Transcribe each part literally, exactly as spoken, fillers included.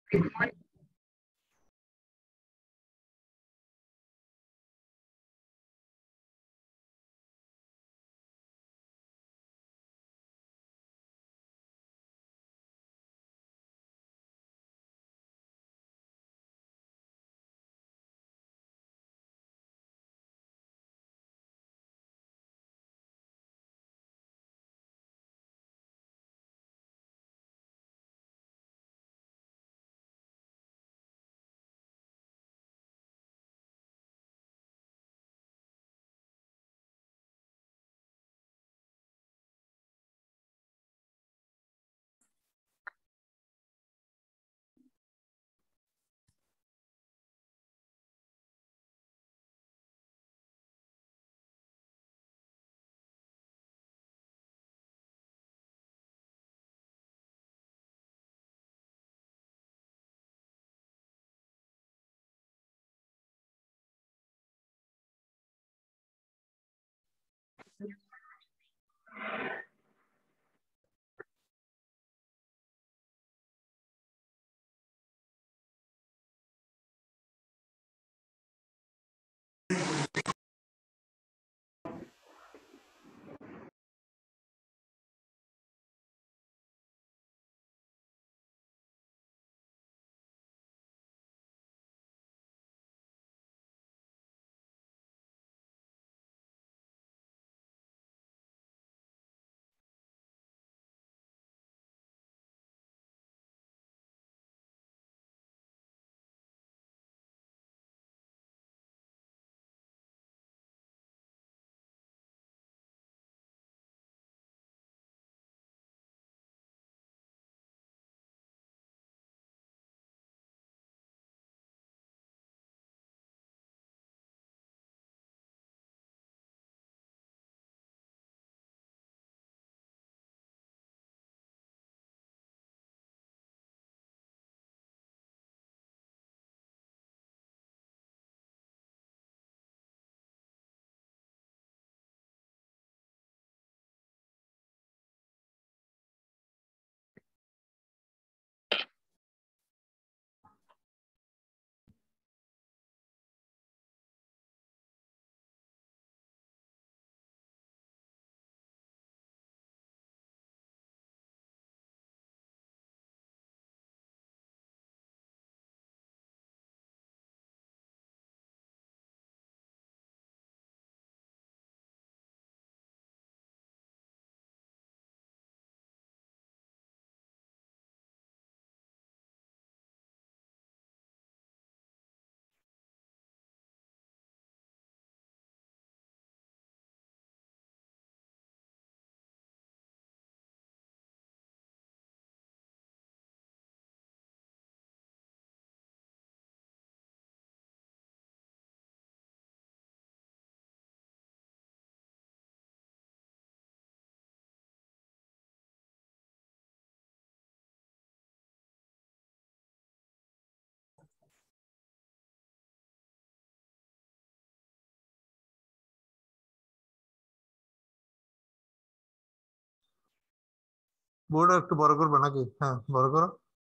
Board একটু বড় করবে নাকি? হ্যাঁ, বড় করো।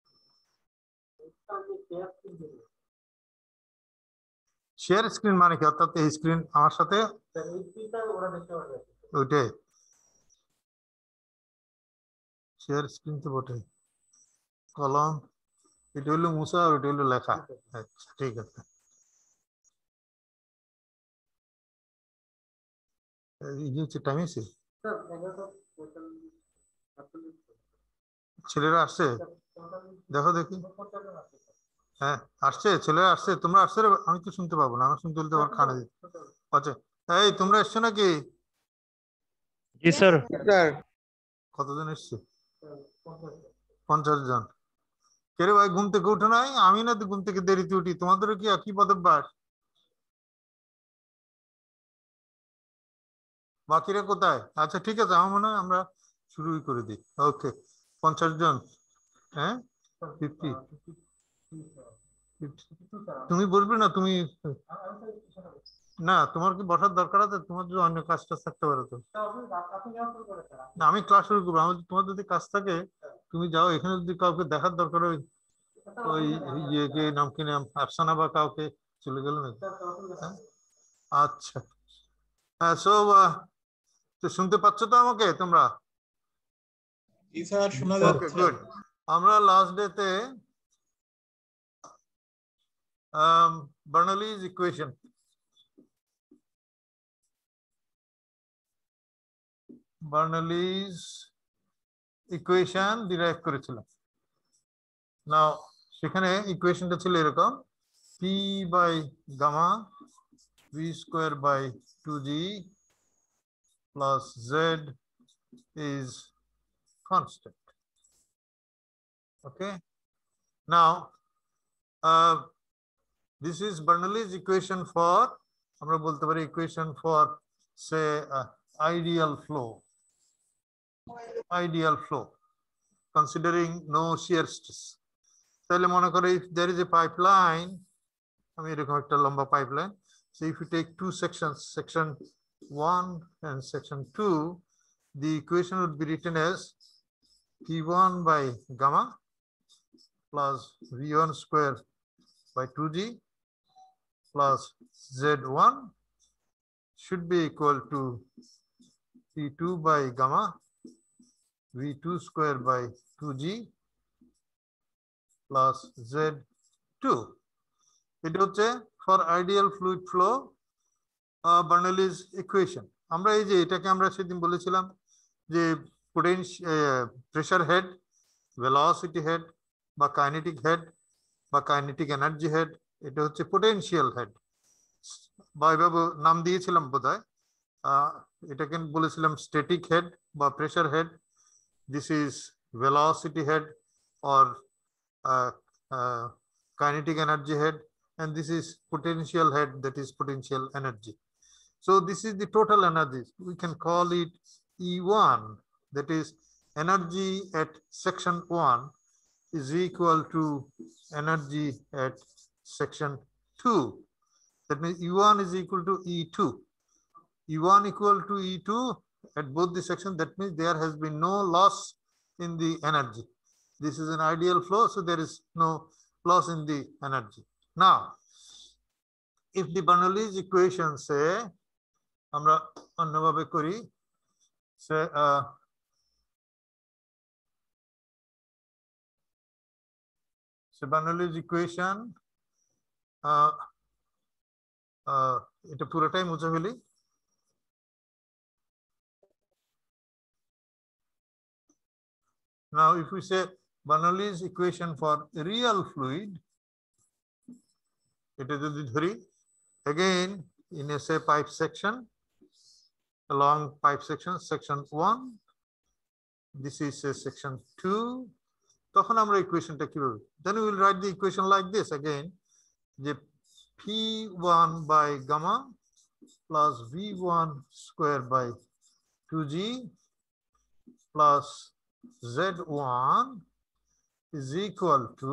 শেয়ার স্ক্রিন মানে কি? অর্থাৎ এই স্ক্রিন আমার সাথে ওইটাই শেয়ার স্ক্রিন তো বটে। কলম এটা হলো মুছা আর ওইটা হলো লেখা। আচ্ছা ঠিক আছে। এই যে হচ্ছে টাইম এসে ছেলেরা আসছে, দেখো দেখি। হ্যাঁ আসছে, ছেলেরা আসছে। তোমরা আসছে রে? আমি তো শুনতে পাবো না, আমি শুনতে বলতে আমার কানে দিতে। আচ্ছা এই তোমরা এসছো নাকি? জি স্যার। কতজন এসছে? পঞ্চাশ জন। কে রে ভাই, ঘুম থেকে উঠে নাই? আমি না তো ঘুম থেকে দেরিতে উঠি, তোমাদেরও কি একই পদভ্যাস? বাকিরা কোথায়? আচ্ছা ঠিক আছে, আমার মনে হয় আমরা শুরুই করে দিই। ওকে, পঞ্চাশ জন। হ্যাঁ ফিফটি। তুমি বলবে না? তুমি না, তোমার কি বসার দরকার আছে? তোমার যদি অন্য কাজ টাজ থাকতে পারো তো। না আমি ক্লাস শুরু করবো। আমার তোমার যদি কাজ থাকে তুমি যাও, এখানে যদি কাউকে দেখার দরকার হয় ওই ইয়ে কে নাম কি নাম আফসানা বা কাউকে চলে গেল নাকি? আচ্ছা হ্যাঁ সো তো শুনতে পাচ্ছ তো আমাকে তোমরা? জি স্যার শোনা ওকে যাচ্ছে। গুড। আমরা লাস্ট ডেতে Bernoulli's equation Bernoulli's equation derive করেছিলাম। নাও সেখানে ইকুয়েশনটা ছিল এরকম, p by gamma v square by two g plus z is constant. Okay. Now, uh, this is Bernoulli's equation for, আমরা বলতে পারি equation for say uh, ideal flow. Ideal flow, considering no shear stress. তাহলে মনে করো if there is a pipeline, আমি এরকম একটা লম্বা pipeline. So if you take two sections, section one and section two, the equation would be written as P one by gamma plus V one square by two G plus Z one should be equal to P two by gamma V two square by two G plus Z two. এটা হচ্ছে for ideal fluid flow uh, Bernoulli's equation. আমরা এই যে এটাকে আমরা সেদিন বলেছিলাম যে potential pressure head, velocity head বা কাইনেটিক হেড বা কাইনেটিক এনার্জি হেড, এটা হচ্ছে পোটেনশিয়াল হেড বা এভাবে নাম দিয়েছিলাম বোধহয়। এটাকে বলেছিলাম স্ট্যাটিক হেড বা pressure head, this is velocity head or kinetic energy head, and this is potential head, that is potential energy. So this is the total energy, we can call it E one, that is energy at section one is equal to energy at section two. That means E one is equal to E two. E one equal to E two at both the sections. That means there has been no loss in the energy. This is an ideal flow, so there is no loss in the energy. Now, if the Bernoulli's equation say, আমরা অন্যভাবে করি, say uh, so Bernoulli's equation uh, uh, এটা পুরোটাই মুছে ফেলি। Now if we say Bernoulli's equation for real fluid, এটা যদি ধরি again in a say pipe section, along pipe section, section one, this is a section two, তখন আমরা ইকুয়েশনটা কিভাবে, then we will write the equation like this again, যে P one by gamma plus V one square by two G plus Z one is equal to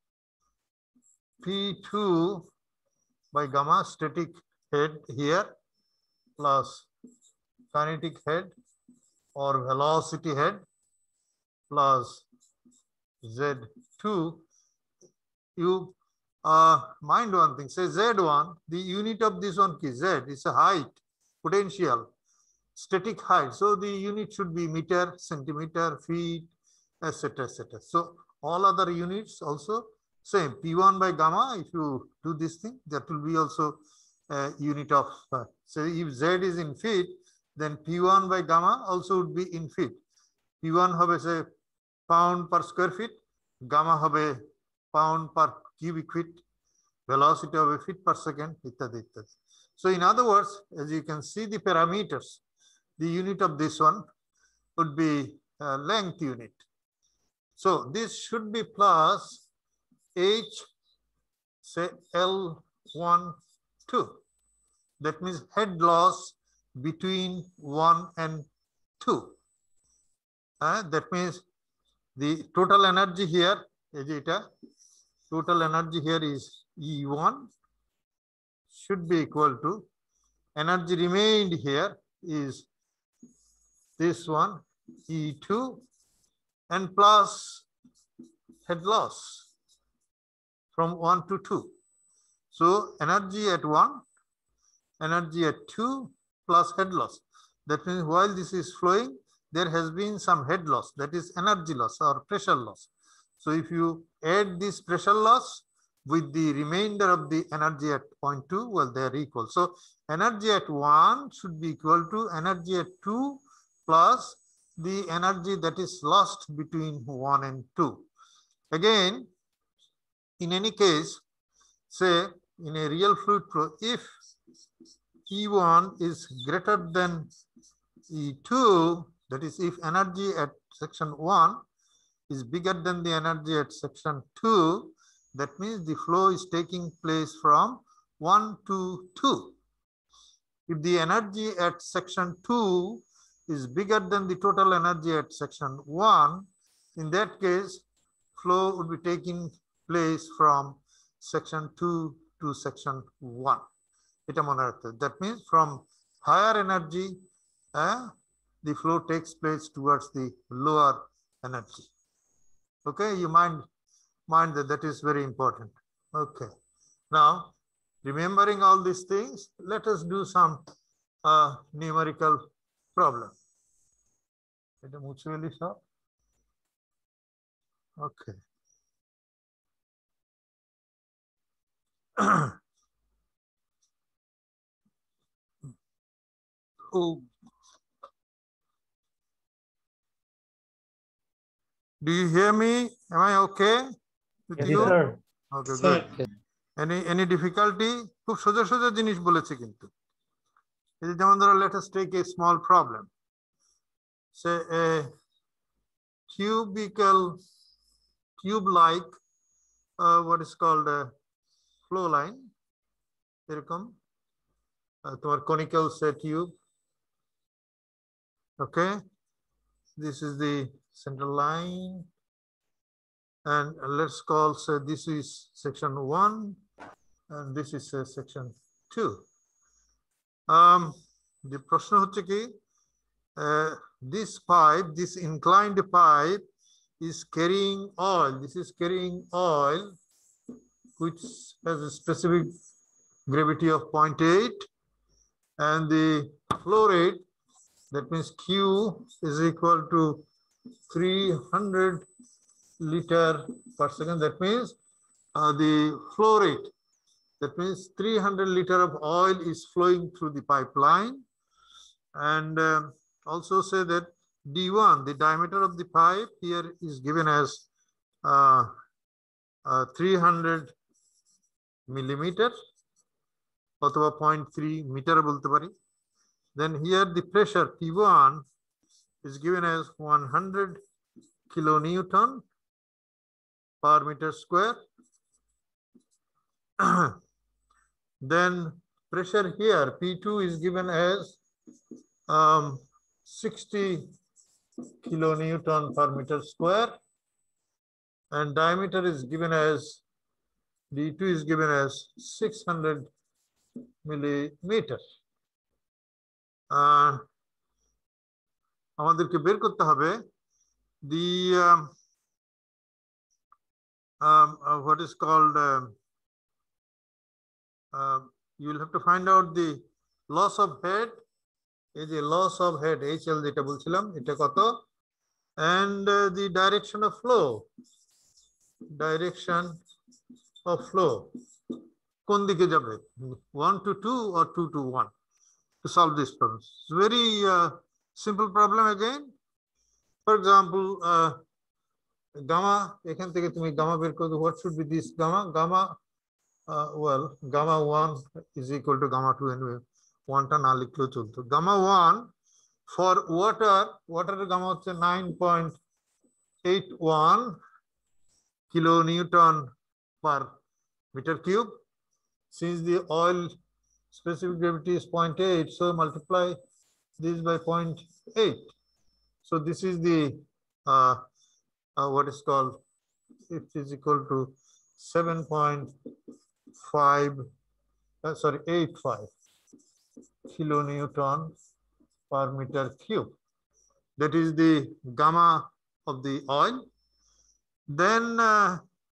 P two by gamma static head here plus kinetic head or velocity head plus Z two. You uh, mind one thing, say Z one, the unit of this one is Z, is a height, potential, static height. So the unit should be meter, centimeter, feet, et cetera, et cetera. So all other units also same. P one by gamma, if you do this thing, that will be also a unit of, uh, so if Z is in feet, then P one by gamma also would be in feet. P one হবে say pound per square feet, gamma হবে pound per cubic feet, velocity হবে feet per second, ইত্যাদি ইত্যাদি. So in other words, as you can see the parameters, the unit of this one would be uh, length unit. So this should be plus H, say L one, two. That means head loss between one and two. Uh, that means the total energy here, total energy here is E one, should be equal to energy remained here is this one, E two, and plus head loss. from one to two. So energy at one, energy at two plus head loss. That means while this is flowing, there has been some head loss, that is energy loss or pressure loss. So if you add this pressure loss with the remainder of the energy at point two, well, they are equal. So energy at one should be equal to energy at two plus the energy that is lost between one and two. Again, in any case, say in a real fluid flow, if E one is greater than E two, that is if energy at section one is bigger than the energy at section two, that means the flow is taking place from one to two. If the energy at section two is bigger than the total energy at section one, in that case, flow would be taking place from section two to section one. That means from higher energy, uh, the flow takes place towards the lower energy. Okay, you mind, mind that that is very important. Okay, now remembering all these things, let us do some uh, numerical problem. Okay. Oh. Do you hear me? Am I okay with Yes, you? sir. Okay, Sir. good. Any any difficulty? খুব সোজা সোজা জিনিস বলেছে কিন্তু। এই যেমন ধরো, let us take a small problem. Say a cubical cube like uh, what is called a flow line. এরকম তোমার conical say tube. Okay, this is the central line, and let's call say this is section one and this is uh, section two. Um, the প্রশ্ন হচ্ছে কি, uh, this pipe, this inclined pipe is carrying oil. This is carrying oil which has a specific gravity of zero point eight, and the flow rate, that means Q is equal to three hundred liter per second. That means uh, the flow rate, that means three hundred liter of oil is flowing through the pipeline. And uh, also say that D one, the diameter of the pipe here is given as uh, uh, three hundred millimeter or zero point three meter. Then here the pressure P one is given as one hundred kilonewton per meter square. Then pressure here P two is given as um, sixty kilonewton per meter square, and diameter is given as D two is given as six hundred millimeter. Uh, আমাদেরকে বের করতে হবে the um, um, uh, what is called um, uh, you will have to find out the loss of head. এই যে loss of head H L যেটা বলছিলাম এটা কত, and uh, the direction of flow, direction of flow কোন দিকে যাবে, one to two or two to one, to solve this problem. It's very uh, simple problem again. For example, uh, gamma, এখান থেকে তুমি gamma বের করো, what should be this gamma? Gamma, uh, well, gamma one is equal to gamma two anyway. One টা না লিখলেও চলতো। Gamma one for water, water gamma হচ্ছে nine point eight one kilonewton per meter cube. Since the oil specific gravity is zero point eight, so multiply this by zero point eight. So this is the uh, uh, what is called, it is equal to seven point five, uh, sorry, eight five kilonewton per meter cube. That is the gamma of the oil. Then uh,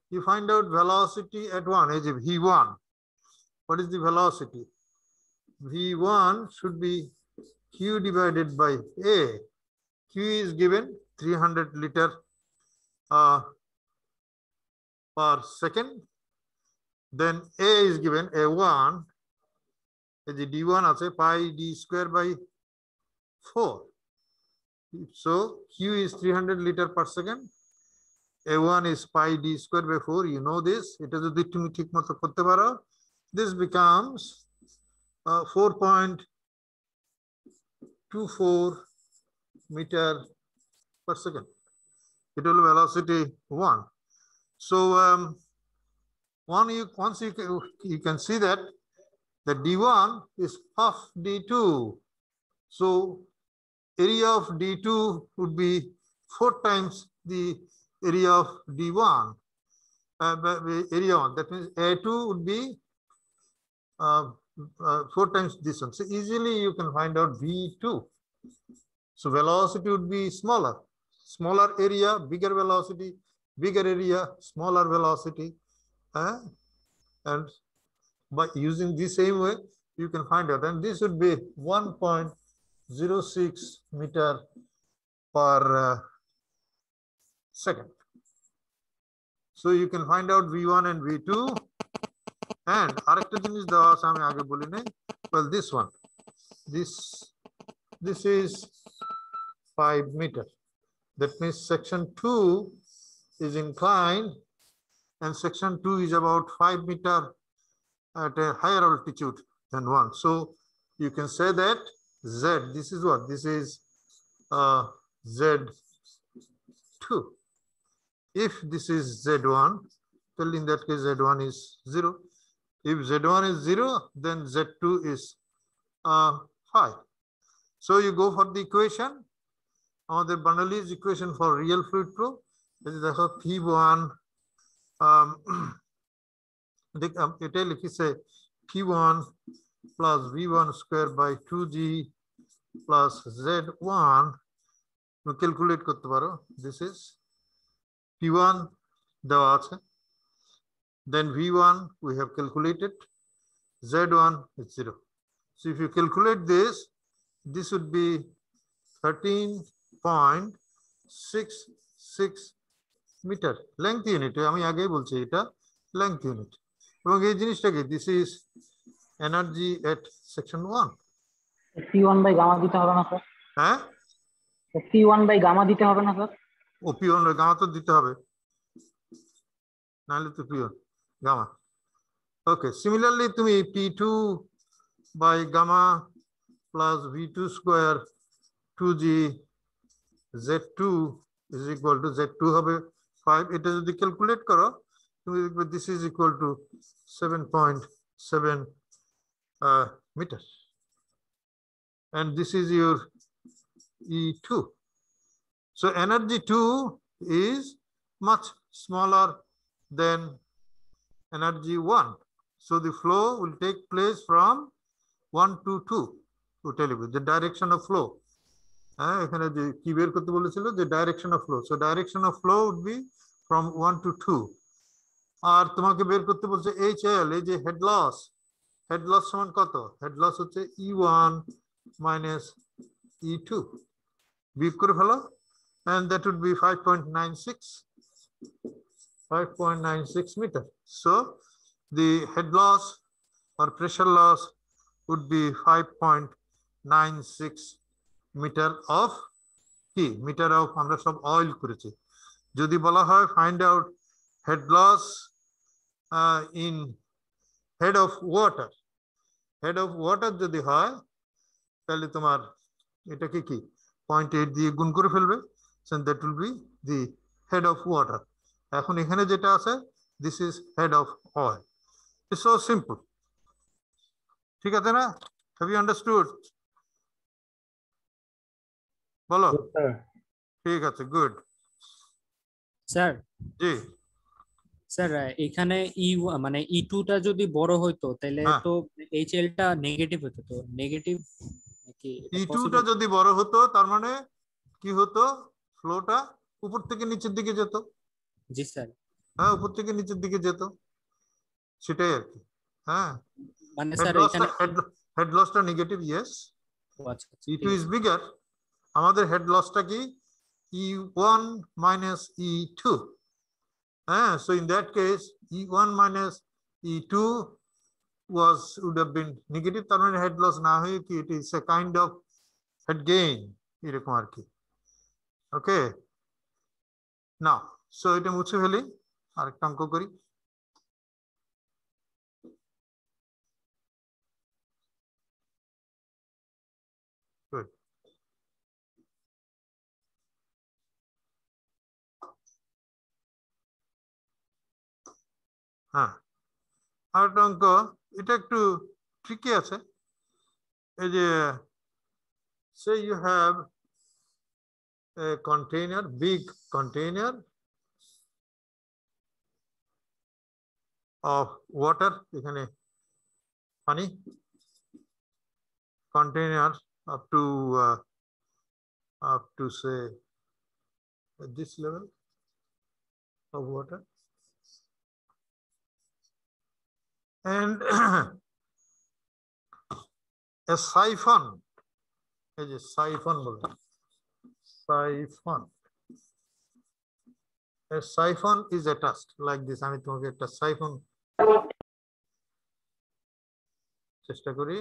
you find out velocity at one, is v one. What is the velocity? v one should be q divided by a. Q is given three hundred liter uh, per second. Then a is given a one. The d one is pi d square by four. So q is three hundred liter per second. a one is pi d square by four. You know this. It is a this becomes uh, four point two four meter per second. It will velocity one. So um, one you once you can, you can see that the d one is half d two. So area of d two would be four times the area of d one. Uh, area one. That means a two would be uh, uh, four times this one. So easily you can find out v two. So velocity would be smaller. Smaller area, bigger velocity, bigger area, smaller velocity. Uh, and by using the same way, you can find out. And this would be one point zero six meter per uh, second. So you can find out v one and v two. And well, this one, this, this is five meter. That means section two is inclined and section two is about five meter at a higher altitude than one. So you can say that Z, this is what? This is uh, Z two. If this is Z one, well, in that case, Z one is zero. If Z one is zero, then Z two is uh, five. So you go for the equation. Uh, the Bernoulli's equation for real fluid flow. This is the P one. Um, if you say P one plus V one square by two G plus Z one, we calculate korte paro. This is P one dewa ache. Then V one we have calculated. Z one is zero. So if you calculate this, this would be thirteen point six six meter. Length unit. আমি আগেই বলছি এটা length unit. এবং এই জিনিসটা কি? This is energy at section one. C one by gamma দিতে হবে না স্যার? হ্যাঁ? C one by gamma দিতে হবে না স্যার? ও P one by gamma তো দিতে হবে। নাহলে তো P one gamma. Okay, similarly তুমি P two by gamma plus V two square two G Z two is equal to Z two হবে five. It is the calculate karo. This is equal to seven point seven uh, meters. And this is your E two. So energy two is much smaller than energy one. So the flow will take place from one to two. To tell you the direction of flow. Uh, the direction of flow. So direction of flow would be from one to two. আর তোমাকে বের করতে বলছে H L, এই যে head loss. Head loss সমান কত? Head loss হচ্ছে E one minus E two. বিয়োগ করে ফেলো. And that would be five point nine six. five point nine six meter. So the head loss or pressure loss would be five point nine six meter of কি? Meter of আমরা সব oil করেছি. যদি বলা হয় find out head loss uh, in head of water. Head of water যদি হয় তাহলে তোমার এটাকে কি? zero point eight দিয়ে গুণ করে ফেলবে. So that will be the head of water. এখন এখানে যেটা আছে this is head of oil. It's so simple. ঠিক আছে না? Have you understood? বলো। ঠিক আছে, good. স্যার জি স্যার এখানে ই মানে ই টু টা যদি বড় হইতো তাহলে তো এইচ এল টা নেগেটিভ হতো, তো নেগেটিভ নাকি ই টু টা যদি বড় হতো তার মানে কি হতো? ফ্লোটা উপর থেকে নিচের দিকে যেত। জি স্যার। হ্যাঁ উপর থেকে নিচের দিকে যেত, সেটাই আর কি। হ্যাঁ মানে হেড স্যার লসটা এখানে হেড লসটা নেগেটিভ, ইয়েস। ও আচ্ছা আচ্ছা, ই ঠিক টু ইজ আছে। বিগার, আমাদের হেড লসটা কি E one minus E two. হ্যাঁ, so in that case E one minus E two was would have been negative, তার মানে হেড লস না হয়ে কি it is a kind of head gain এরকম আর কি। ওকে না, সো এটা মুছে ফেলি, আরেকটা অঙ্ক করি। Good. হ্যাঁ আরেকটা অঙ্ক, এটা একটু ট্রিকি আছে। এই যে say you have a container, big container of water, এখানে পানি, container up to uh, up to say at this level of water, and a siphon, এই যে siphon বলে, siphon, a siphon is attached like this, আমি তোমাকে একটা siphon চেষ্টা করি।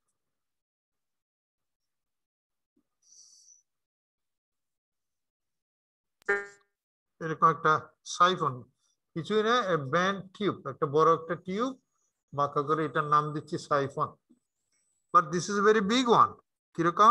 এরকম একটা সাইফন, কিছুই না, ব্যান্ড টিউব, একটা বড় একটা টিউব বাঁকা করে, এটার নাম দিচ্ছি siphon. But this is very big one. কিরকম?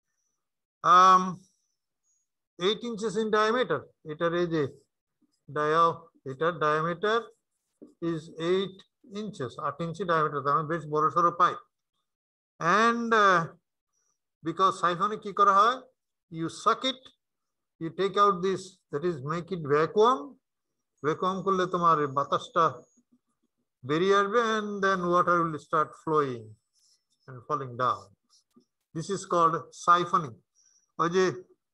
এইট ইঞ্চেস ইন ডায়ামিটার, এটার এই যে ডায়া, এটার ডায়ামিটার ইজ এইট ইঞ্চেস, আট ইঞ্চি ডায়ামিটার, তার মানে বেশ বড় সড়ো পাইপ। অ্যান্ড বিকজ সাইফনে কি করা হয়, you suck it, you take out this, that is make it vacuum, vacuum করলে তোমার বাতাসটা বেরিয়ে আসবে, and then water will start flowing and falling down. This is called siphoning. ওই যে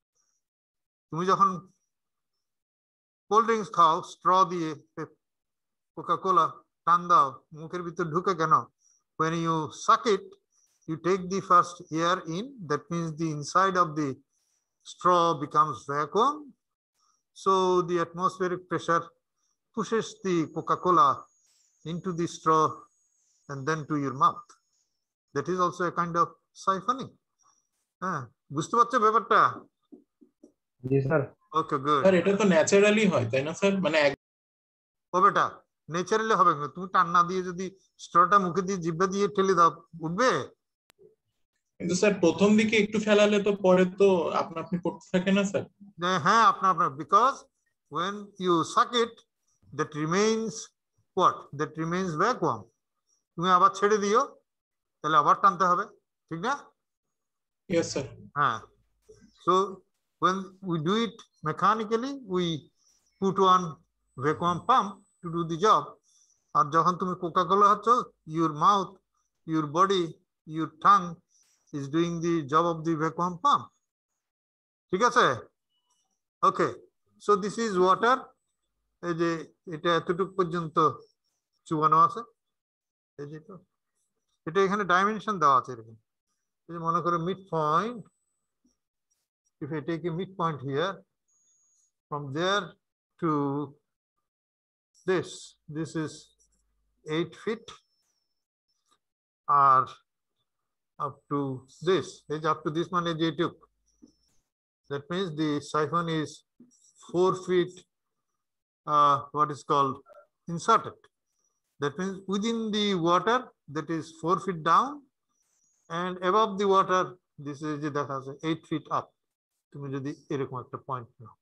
তুমি যখন কোল্ড ড্রিঙ্কস খাও স্ট্র দিয়ে, কোকা কোলা টান দাও, মুখের ভিতর ঢুকে কেন? when you suck it, you take the first air in, that means the inside of the straw becomes vacuum, so the atmospheric pressure pushes the Coca-Cola into the straw and then to your mouth. That is also a kind of siphoning. হ্যাঁ বুঝতে পারছো ব্যাপারটা? জি sir. Okay good. Sir এটা তো naturally হয় তাই না স্যার? মানে ও বেটা ন্যাচারালি হবে না, তুমি টান না দিয়ে যদি স্ট্রটা মুখে দিয়ে জিহ্বা দিয়ে ঠেলে দাও উঠবে? কিন্তু স্যার প্রথম দিকে একটু ফেলালে তো পরে তো আপনা আপনি পড়তে থাকে না স্যার? হ্যাঁ আপনা আপনার, because when you suck it that remains what, that remains vacuum, তুমি আবার ছেড়ে দিও তাহলে আবার টানতে হবে, ঠিক না? Yes sir. হ্যাঁ, so when we do it mechanically we put on vacuum pump to do the job. আর যখন তুমি কোকা কোলা হচ্ছ, your mouth, your body, your tongue is doing the job of the vacuum pump. ঠিক আছে? ওকে, so this is water. এই যে এটা এতটুকু পর্যন্ত চুবানো আছে, এই যে তো এটা এখানে ডাইমেনশন দেওয়া আছে এরকম। এই যে মনে করো mid point, if I take a midpoint here, from there to this, this is eight feet, or up to this, is up to this one is eight. That means the siphon is four feet, uh, what is called inserted. That means within the water, that is four feet down, and above the water, this is that has eight feet up. তুমি যদি এরকম একটা point নাও,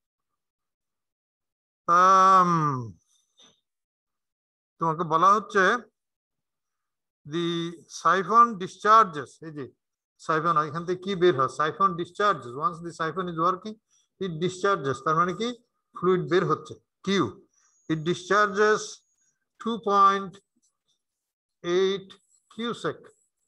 তোমাকে বলা হচ্ছে the siphon discharges, এই যে siphon এখান থেকে কি বের হয়, siphon discharges, once the siphon is working it discharges, তার মানে কি ফ্লুইড বের হচ্ছে, Q, it discharges two point eight cubic,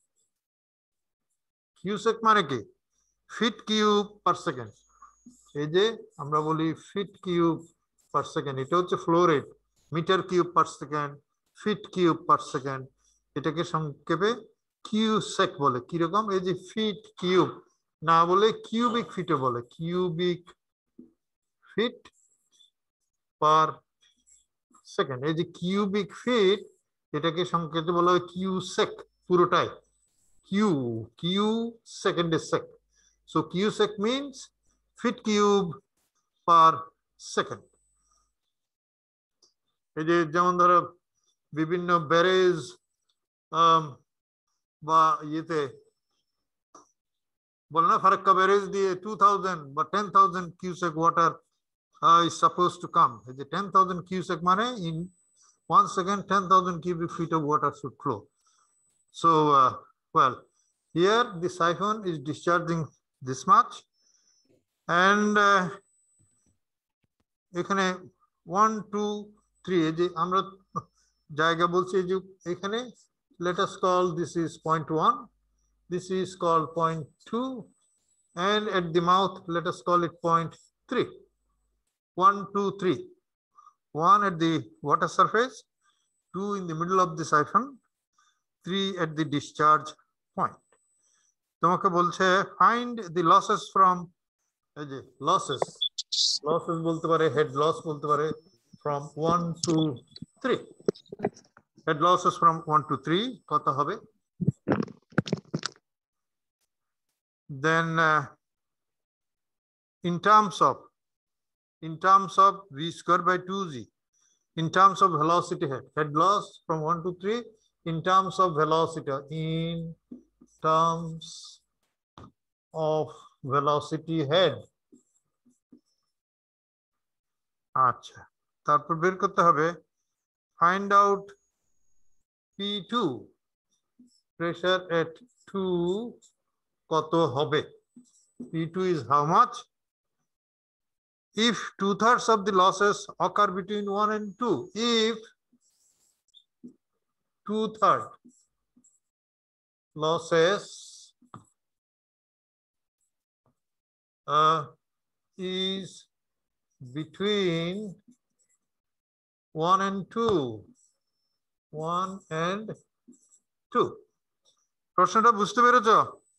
cubic মানে কি ফিট কিউব পার সেকেন্ড, এই যে আমরা বলি ফিট কিউব পার সেকেন্ড, এটা হচ্ছে flow rate. Metre cube per second, feet cube per second, এটাকে সংক্ষেপে কিউসেক বলে। কিরকম? এই যে ফিট কিউব না বলে কিউবিক ফিটও বলে, কিউবিক ফিট পার সেকেন্ড। এই যে কিউবিক ফিট, এটাকে সংক্ষেপে বলা হয় কিউসেক পুরোটাই। কিউ কিউ সেকেন্ডে sec, so cusec means feet cube per second. এই যে যেমন ধরো বিভিন্ন ব্যারেজ বা ইয়েতে বলে না, ফারাক্কা ব্যারেজ দিয়ে টু থাউজেন্ড বা ten thousand cusec water is supposed to come. The ten thousand cubic money in one second, ten thousand cubic feet of water should flow. So, uh, well, here the siphon is discharging this much, and uh, এখানে one, two, three. এই যে আমরা জায়গা বলছি, এই যে এখানে let us call this is point one, this is called point two, and at the mouth let us call it point three. One, two, three. One at the water surface, two in the middle of the siphon, three at the discharge point. তোমাকে বলছে find the losses from এই যে losses losses বলতে পারে, head loss বলতে পারে, from one to three. Head losses from one to three কত হবে? Then uh, in terms of in terms of v square by two z, in terms of velocity head, head loss from one to three, in terms of velocity, in terms of velocity head. আচ্ছা, তারপর বের করতে হবে find out P two, pressure at two কত হবে? P two is how much? If two thirds of the losses occur between one and two, if two thirds losses uh, is between one and two, one and two. প্রশ্নটা বুঝতে পেরেছো?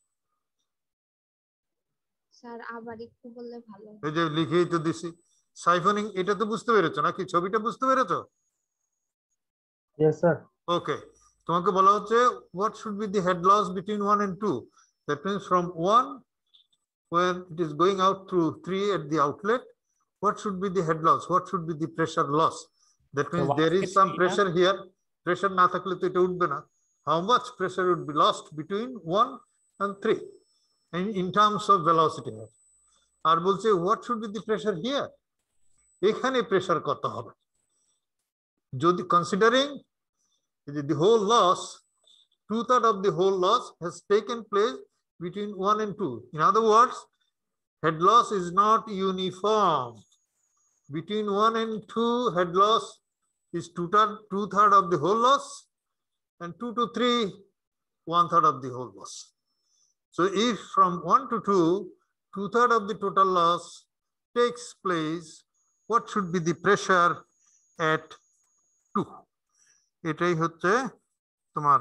Sir আবার একটু বললে ভালো। এই যে লিখেই তো দিছি সাইফনিং, এটা তো বুঝতে পেরেছো নাকি? ছবিটা বুঝতে পেরেছো? Yes, sir. ওকে, তোমাকে বলা হচ্ছে what should be the head loss between one and two. That means from one, when it is going out through three at the outlet, what should be the head loss? What should be the pressure loss? That means So there is some three, pressure huh? here. Pressure না থাকলে তো এটা উঠবে না। How much pressure would be lost between one and three? In, in terms of velocity. আর বলছে what should be the pressure here? এখানে pressure কত হবে? যদি considering the whole loss, two thirds of the whole loss has taken place between one and two. In other words, head loss is not uniform. Between one and two, head loss is two third, two third of the whole loss, and two to three, one third of the whole loss. So if from one to two, two third of the total loss takes place, what should be the pressure at two? এটাই হচ্ছে তোমার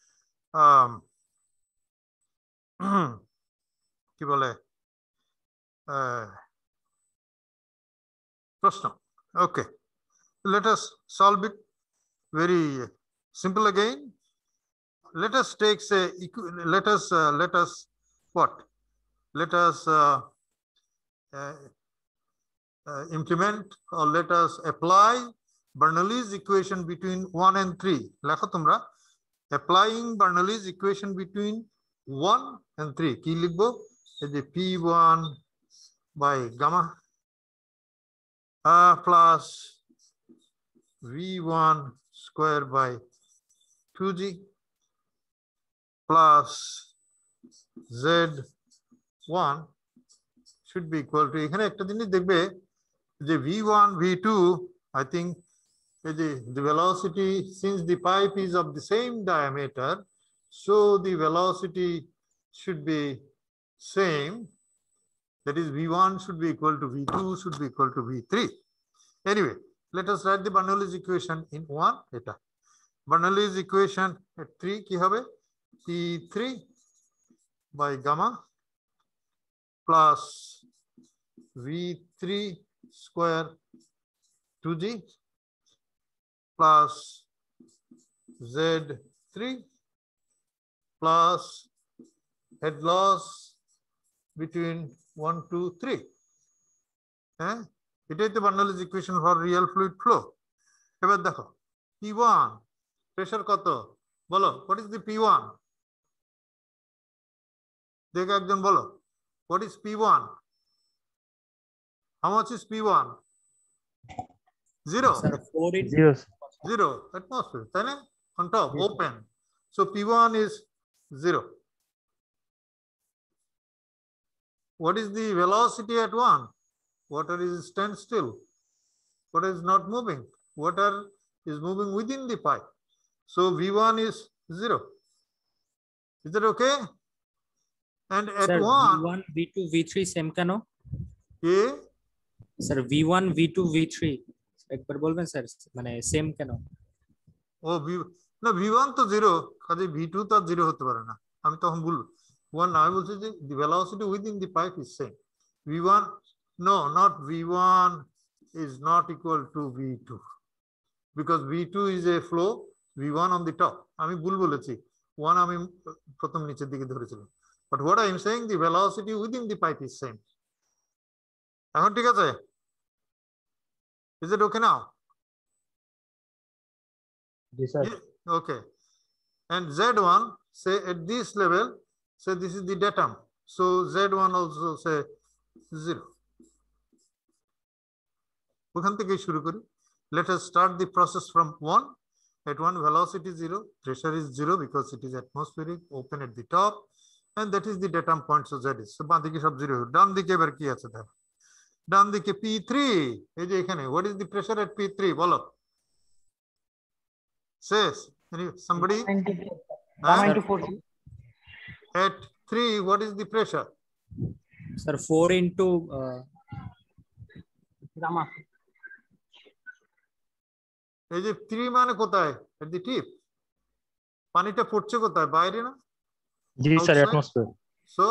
কি বলে প্রশ্ন। Okay, let us solve it very simple again. Let us take say let us uh, let us what let us uh, uh, uh, implement or let us apply Bernoulli's equation between one and three. লেখো তোমরা applying Bernoulli's equation between one and three. কি লিখবো? এই যে P one by gamma uh, plus V one square by two G plus Z one should be equal to, এখানে একটা জিনিস দেখবে যে V one, V two, I think the, the velocity, since the pipe is of the same diameter, so the velocity should be same. That is V one should be equal to V two should be equal to V three. Anyway, let us write the Bernoulli's equation in one. Eta Bernoulli's equation at three ki hobe P three by gamma plus V three square two G plus Z three plus head loss between one, two, three. Eh? It is the Bernoulli's equation for real fluid flow. এবার দেখো P one pressure কত বলো, what is the P one? দেখো একজন বলো, what is P one? How much is P one? Zero. Sir, four in Zero. Zero atmosphere, তাই না? On top, open. So P one is zero. What is the velocity at one? Water is standstill. Water is not moving. Water is moving within the pipe. So V one is zero. Is that okay? And at sir, one, V one, V two, V three same কেন? A, Sir, V one, V two, V three একবার বলবেন sir, মানে same কেন? ও V না V one তো zero, কাজে V two তো zero হতে পারে না। আমি তখন বলবো one, আমি বলছি যে the velocity within the pipe is same. V one, no, not V one is not equal to V two because V two is a flow, V one on the top. আমি ভুল বলেছি, one আমি প্রথম নিচের দিকে ধরেছিলাম। But what I am saying, the velocity within the pipe is same. এখন ঠিক আছে? Is it okay now? Yes, sir. Yeah, okay. And Z one, say at this level, say this is the datum. So Z one also say zero. ওখান থেকে শুরু করি। Let us start the process from one. At one, velocity zero, pressure is zero because it is atmospheric, open at the top, and that is the datum point. So Z is. So বাঁ দিকে সব zero. ডান দিকে এবার কি আছে দেখো। ডান দিকে P three, এই যে এখানে, what is the pressure at P three? বলো। Says somebody? Gamma into four G. At three, what is the pressure? Sir, four into uh, Gamma. এই যে three মানে কোথায়? At the tip. পানিটা পড়ছে কোথায়? বাইরে না? জি sir, Outside? atmosphere. So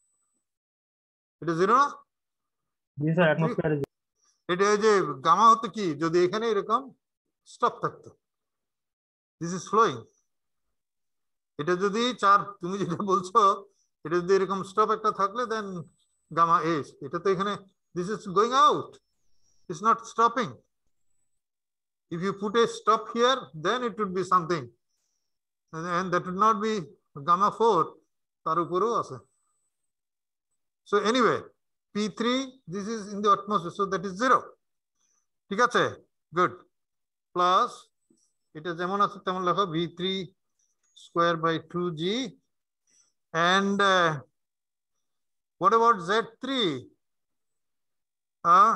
it is zero না? জি স্যার, atmosphere. এটা এই যে গামা হতো কি যদি এখানে এরকম স্টপ থাকতো, দিস ইজ ফ্লোয়িং। এটা যদি চার, তুমি যেটা বলছো এটা যদি এরকম স্টপ একটা থাকলে দেন গামা এস, এটা তো এখানে this is going out, it's not stopping. If you put a stop here, then it would be something, and that would not be gamma four. তার উপরেও আছে। So anyway, P three, this is in the atmosphere, so that is zero. ঠিক আছে, good. Plus, এটা যেমন আছে তেমন লেখো V three square by two G. And uh, what about Z three? Uh,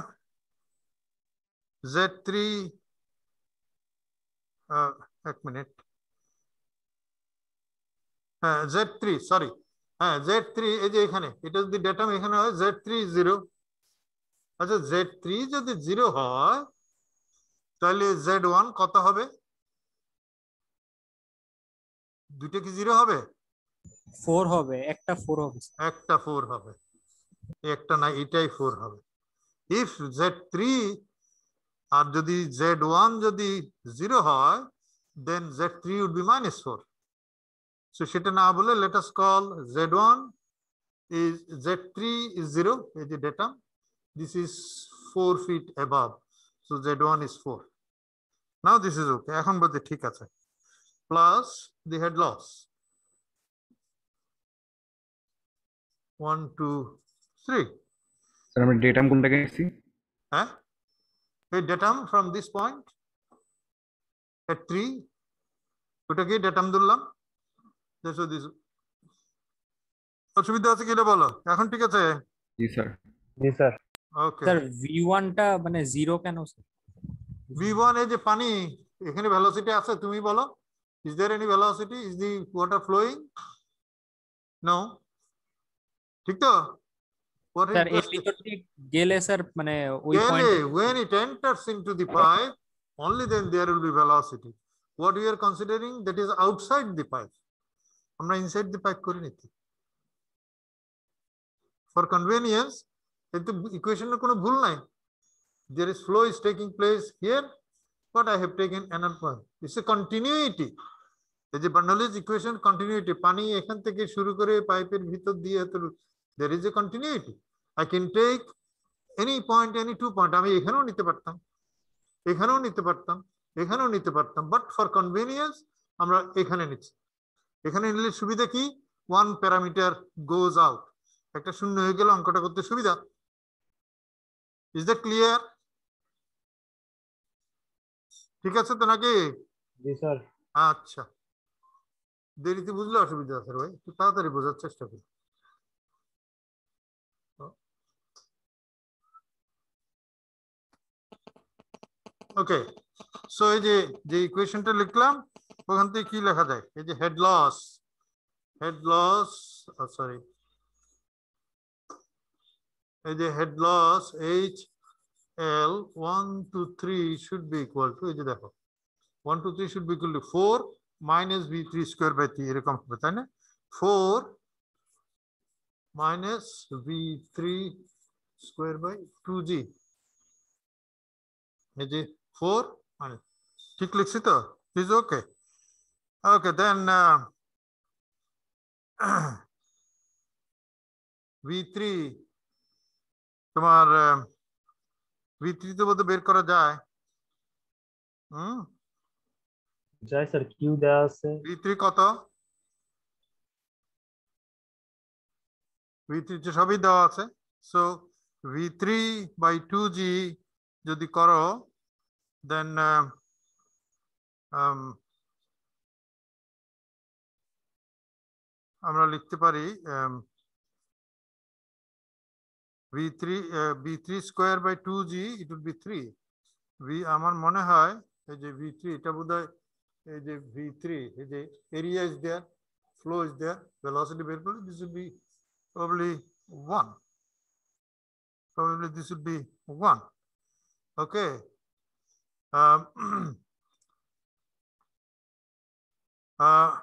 Z three, uh, এক minute. Uh, Z three, sorry. হ্যাঁ Z three এই যে এখানে এটা যদি ডেটাম এখানে হয় Z three is zero. আচ্ছা Z three যদি zero হয় তাহলে Z one কত হবে? দুইটা কি জিরো হবে? four হবে, একটা four হবে। একটা four হবে, একটা না, এটাই four হবে। If Z three আর যদি Z one যদি zero হয়, then Z three would be minus four. So সেটা না বলে let us call Z one is Z three is zero, এই যে data, this is four feet above, so Z one is four. Now this is okay, এখন বলতে ঠিক আছে। Plus the head loss, one, two, three. Sir আমরা datum কোনটাকে নিছি? হ্যাঁ, এই datum from this point at three, ওটাকে ডেটাম ধরলাম। দেখো দিস অসুবিধা আছে কিনা বলো, এখন ঠিক আছে? জি স্যার। জি sir. Okay sir V one টা মানে জিরো কেন স্যার? V one এ যে পানি এখানে ভেলোসিটি আছে, তুমি বলো, is there any velocity? Is the water flowing? No, ঠিক তো? What স্যার এর interesting? ভিতর দিয়ে গেলে স্যার মানে ওই Gele, পয়েন্টে when it enters into the pipe, only then there will be velocity. What we are considering, that is outside the pipe. আমরা inside the pipe করি নিতে। For convenience, কিন্তু equation এর কোনো ভুল নাই। There is flow is taking place here, but I have taken another point. It's a continuity. এই যে Bernoulli's equation continuity, পানি এখান থেকে শুরু করে পাইপের ভিতর দিয়ে এত, there is a continuity. I can take any point, any two point. আমি এখানেও নিতে পারতাম, এখানেও নিতে পারতাম, এখানেও নিতে পারতাম, but for convenience আমরা এখানে নিচ্ছি। এখানে নিলে সুবিধা কি? One parameter goes out. একটা শূন্য হয়ে গেলে অঙ্কটা করতে সুবিধা। Is that clear? ঠিক আছে তো নাকি? জি স্যার। আচ্ছা, দেরিতে বুঝলে অসুবিধা আছে ভাই, একটু তাড়াতাড়ি বোঝার চেষ্টা করি। ওকে, সো এই যে যে ইকুয়েশনটা লিখলাম ওখান থেকে কি লেখা যায়? এই যে head loss, head loss sorry এই যে head loss H L one two three should be equal to, এই যে দেখো one two three should be equal to four minus V three square by three, এরকম হবে তাই না? Four minus V three square by two G, এই যে four মানে ঠিক লিখছি তো? Is okay. Okay, then V three তোমার ভি থ্রি তো বোধহয় বের করা যায়। হুম, যাই স্যার, কিউ দেওয়া আছে। ভি থ্রি কত? ভি থ্রি যে সবই দেওয়া আছে। So V three by two G যদি করো, দেন আমরা লিখতে পারি V three V three square by two G it will be three. V আমার মনে হয় এই যে ভি থ্রি এটা বোধহয় এই যে ভি থ্রি, এই যে area is there, flow is there, velocity বের করলে this will be probably one. Probably this would be one. Okay. Um, uh,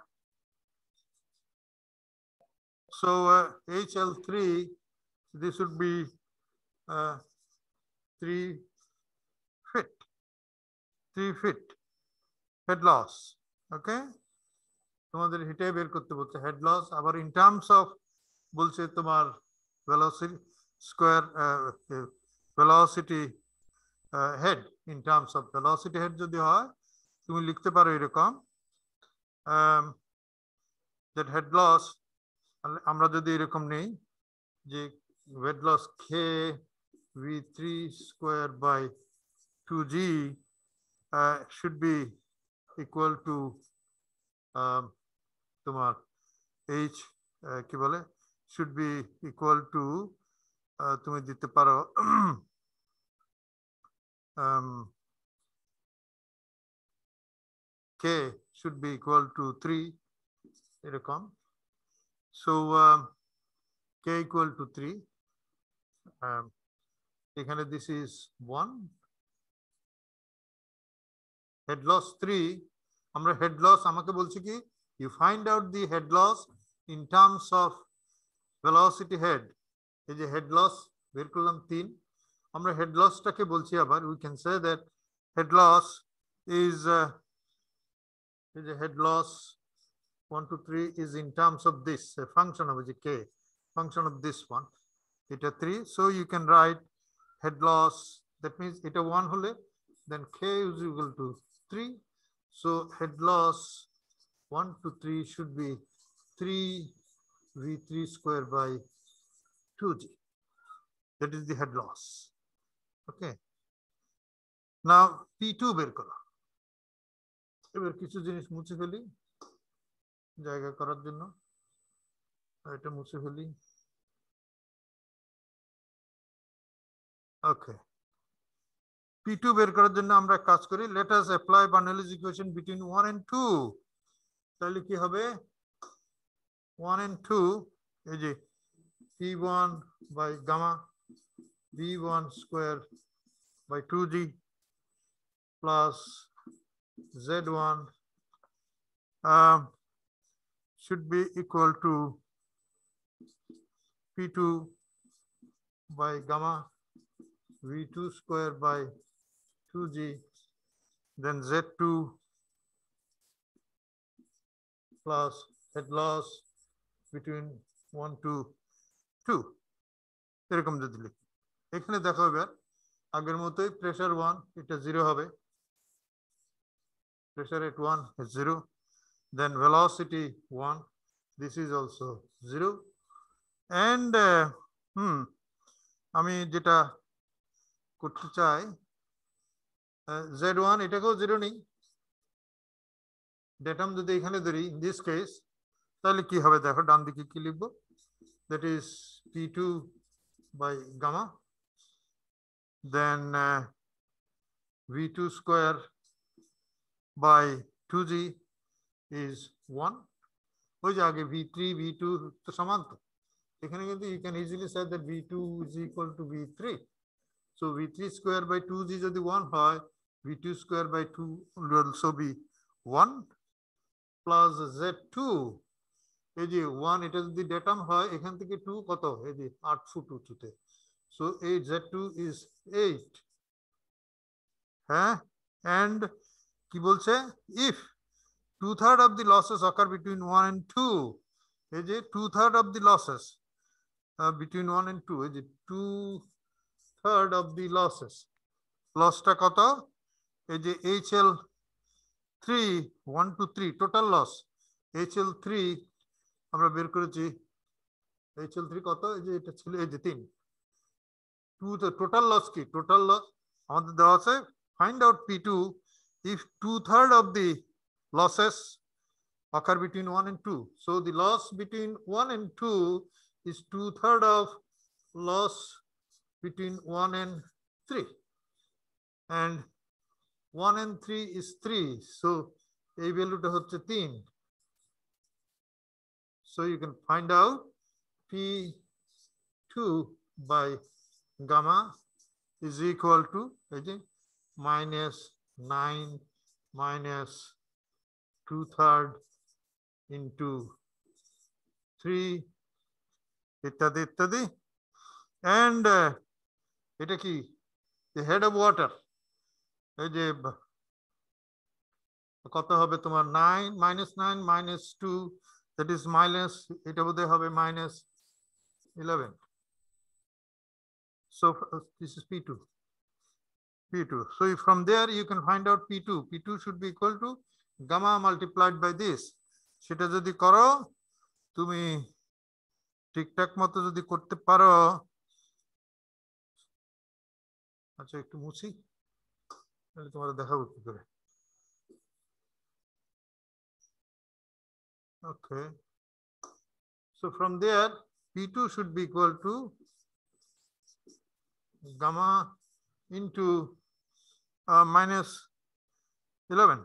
so uh, H L three, this would be uh, three feet, three feet head loss. Okay. তোমাদের হিটে বের করতে বলছে head loss, আবার in terms of বলছে তোমার velocity square velocity head, in terms of velocity head যদি হয় তুমি লিখতে পারো এরকম দ্যাট হেড লস, আমরা যদি এরকম নেই যে হেড লস কে V three square by two G should be equal to তোমার এইচ কি বলে শুড বি ইকুয়াল টু, তুমি দিতে পারো K should be equal to three এরকম। So K equal to three, এখানে this is one, head loss three. আমরা head loss আমাকে বলছি কি you find out the head loss in terms of velocity head. এই যে head loss বের করলাম তিন, আমরা head lossটাকে বলছি আবার we can say that head loss is uh, is a head loss one two three is in terms of this a function of the k function of this one, এটা three, so you can write head loss, that means এটা one হলে then k is equal to three, so head loss one to three should be three v three square by two g. That is the head loss. Okay. Now P two বের করো। এবার কিছু জিনিস মুছে ফেলি জায়গা করার জন্য, এটা মুছে ফেলি। ওকে, P two বের করার জন্য আমরা কাজ করি, let us apply Bernoulli's equation between one and two. তাহলে কি হবে? one and two, এই যে P one by gamma V one square by two G plus Z one um, should be equal to P two by gamma V two square by two G, then Z two plus head loss between one to two. এরকম যদি লিখি এখানে দেখো এবার আগের মতোই pressure one এটা zero হবে, pressure at one is zero, then velocity one, this is also zero, and uh, hmm আমি যেটা করতে চাই Z one এটাকেও zero নেই, ডেটাম যদি এখানে ধরি in this case তাহলে কি হবে দেখো ডান দিকে কি লিখবো, that is P two by gamma, then uh, V two square by two G is one. ওই যে আগে V three V two তো সমান তো এখানে কিন্তু you can easily say that V two is equal to V three, so V three square by two G যদি one হয় V two square by two will also be one plus Z two এই যে one এটা যদি datum হয় এখান থেকে two কত এই যে eight ফুট উঁচুতে, so eight Z two is eight, হ্যাঁ, and কি বলছে if two third of the losses occur between one and two, এই যে two third of the losses uh, between one and two, এই যে two third of the losses, লসটা কত এই যে H L three one to three total loss H L three আমরা বের করেছি H L three কত এই যে এটা ছিল এই যে তিন, two the total loss কি total loss আমাদের দেওয়া আছে find out P two if two third of the losses occur between one and two, so the loss between one and two is two third of loss between one and three, and one and three is three, so এই ভ্যালুটা হচ্ছে তিন, so you can find out P two by gamma is equal to এই যে minus nine minus two third into three ইত্যাদি ইত্যাদি, and uh, এটা কি the head of water এই যে কত হবে তোমার nine minus nine minus two, that is minus এটা বোধহয় হবে minus eleven, so uh, this is P two P two, so if from there you can find out P two, P two should be equal to gamma multiplied by this, সেটা যদি করো তুমি ঠিকঠাক মতো যদি করতে পারো, আচ্ছা একটু মুছি তাহলে তোমার দেখাবো কি করে, okay, so from there P two should be equal to gamma into uh, minus eleven,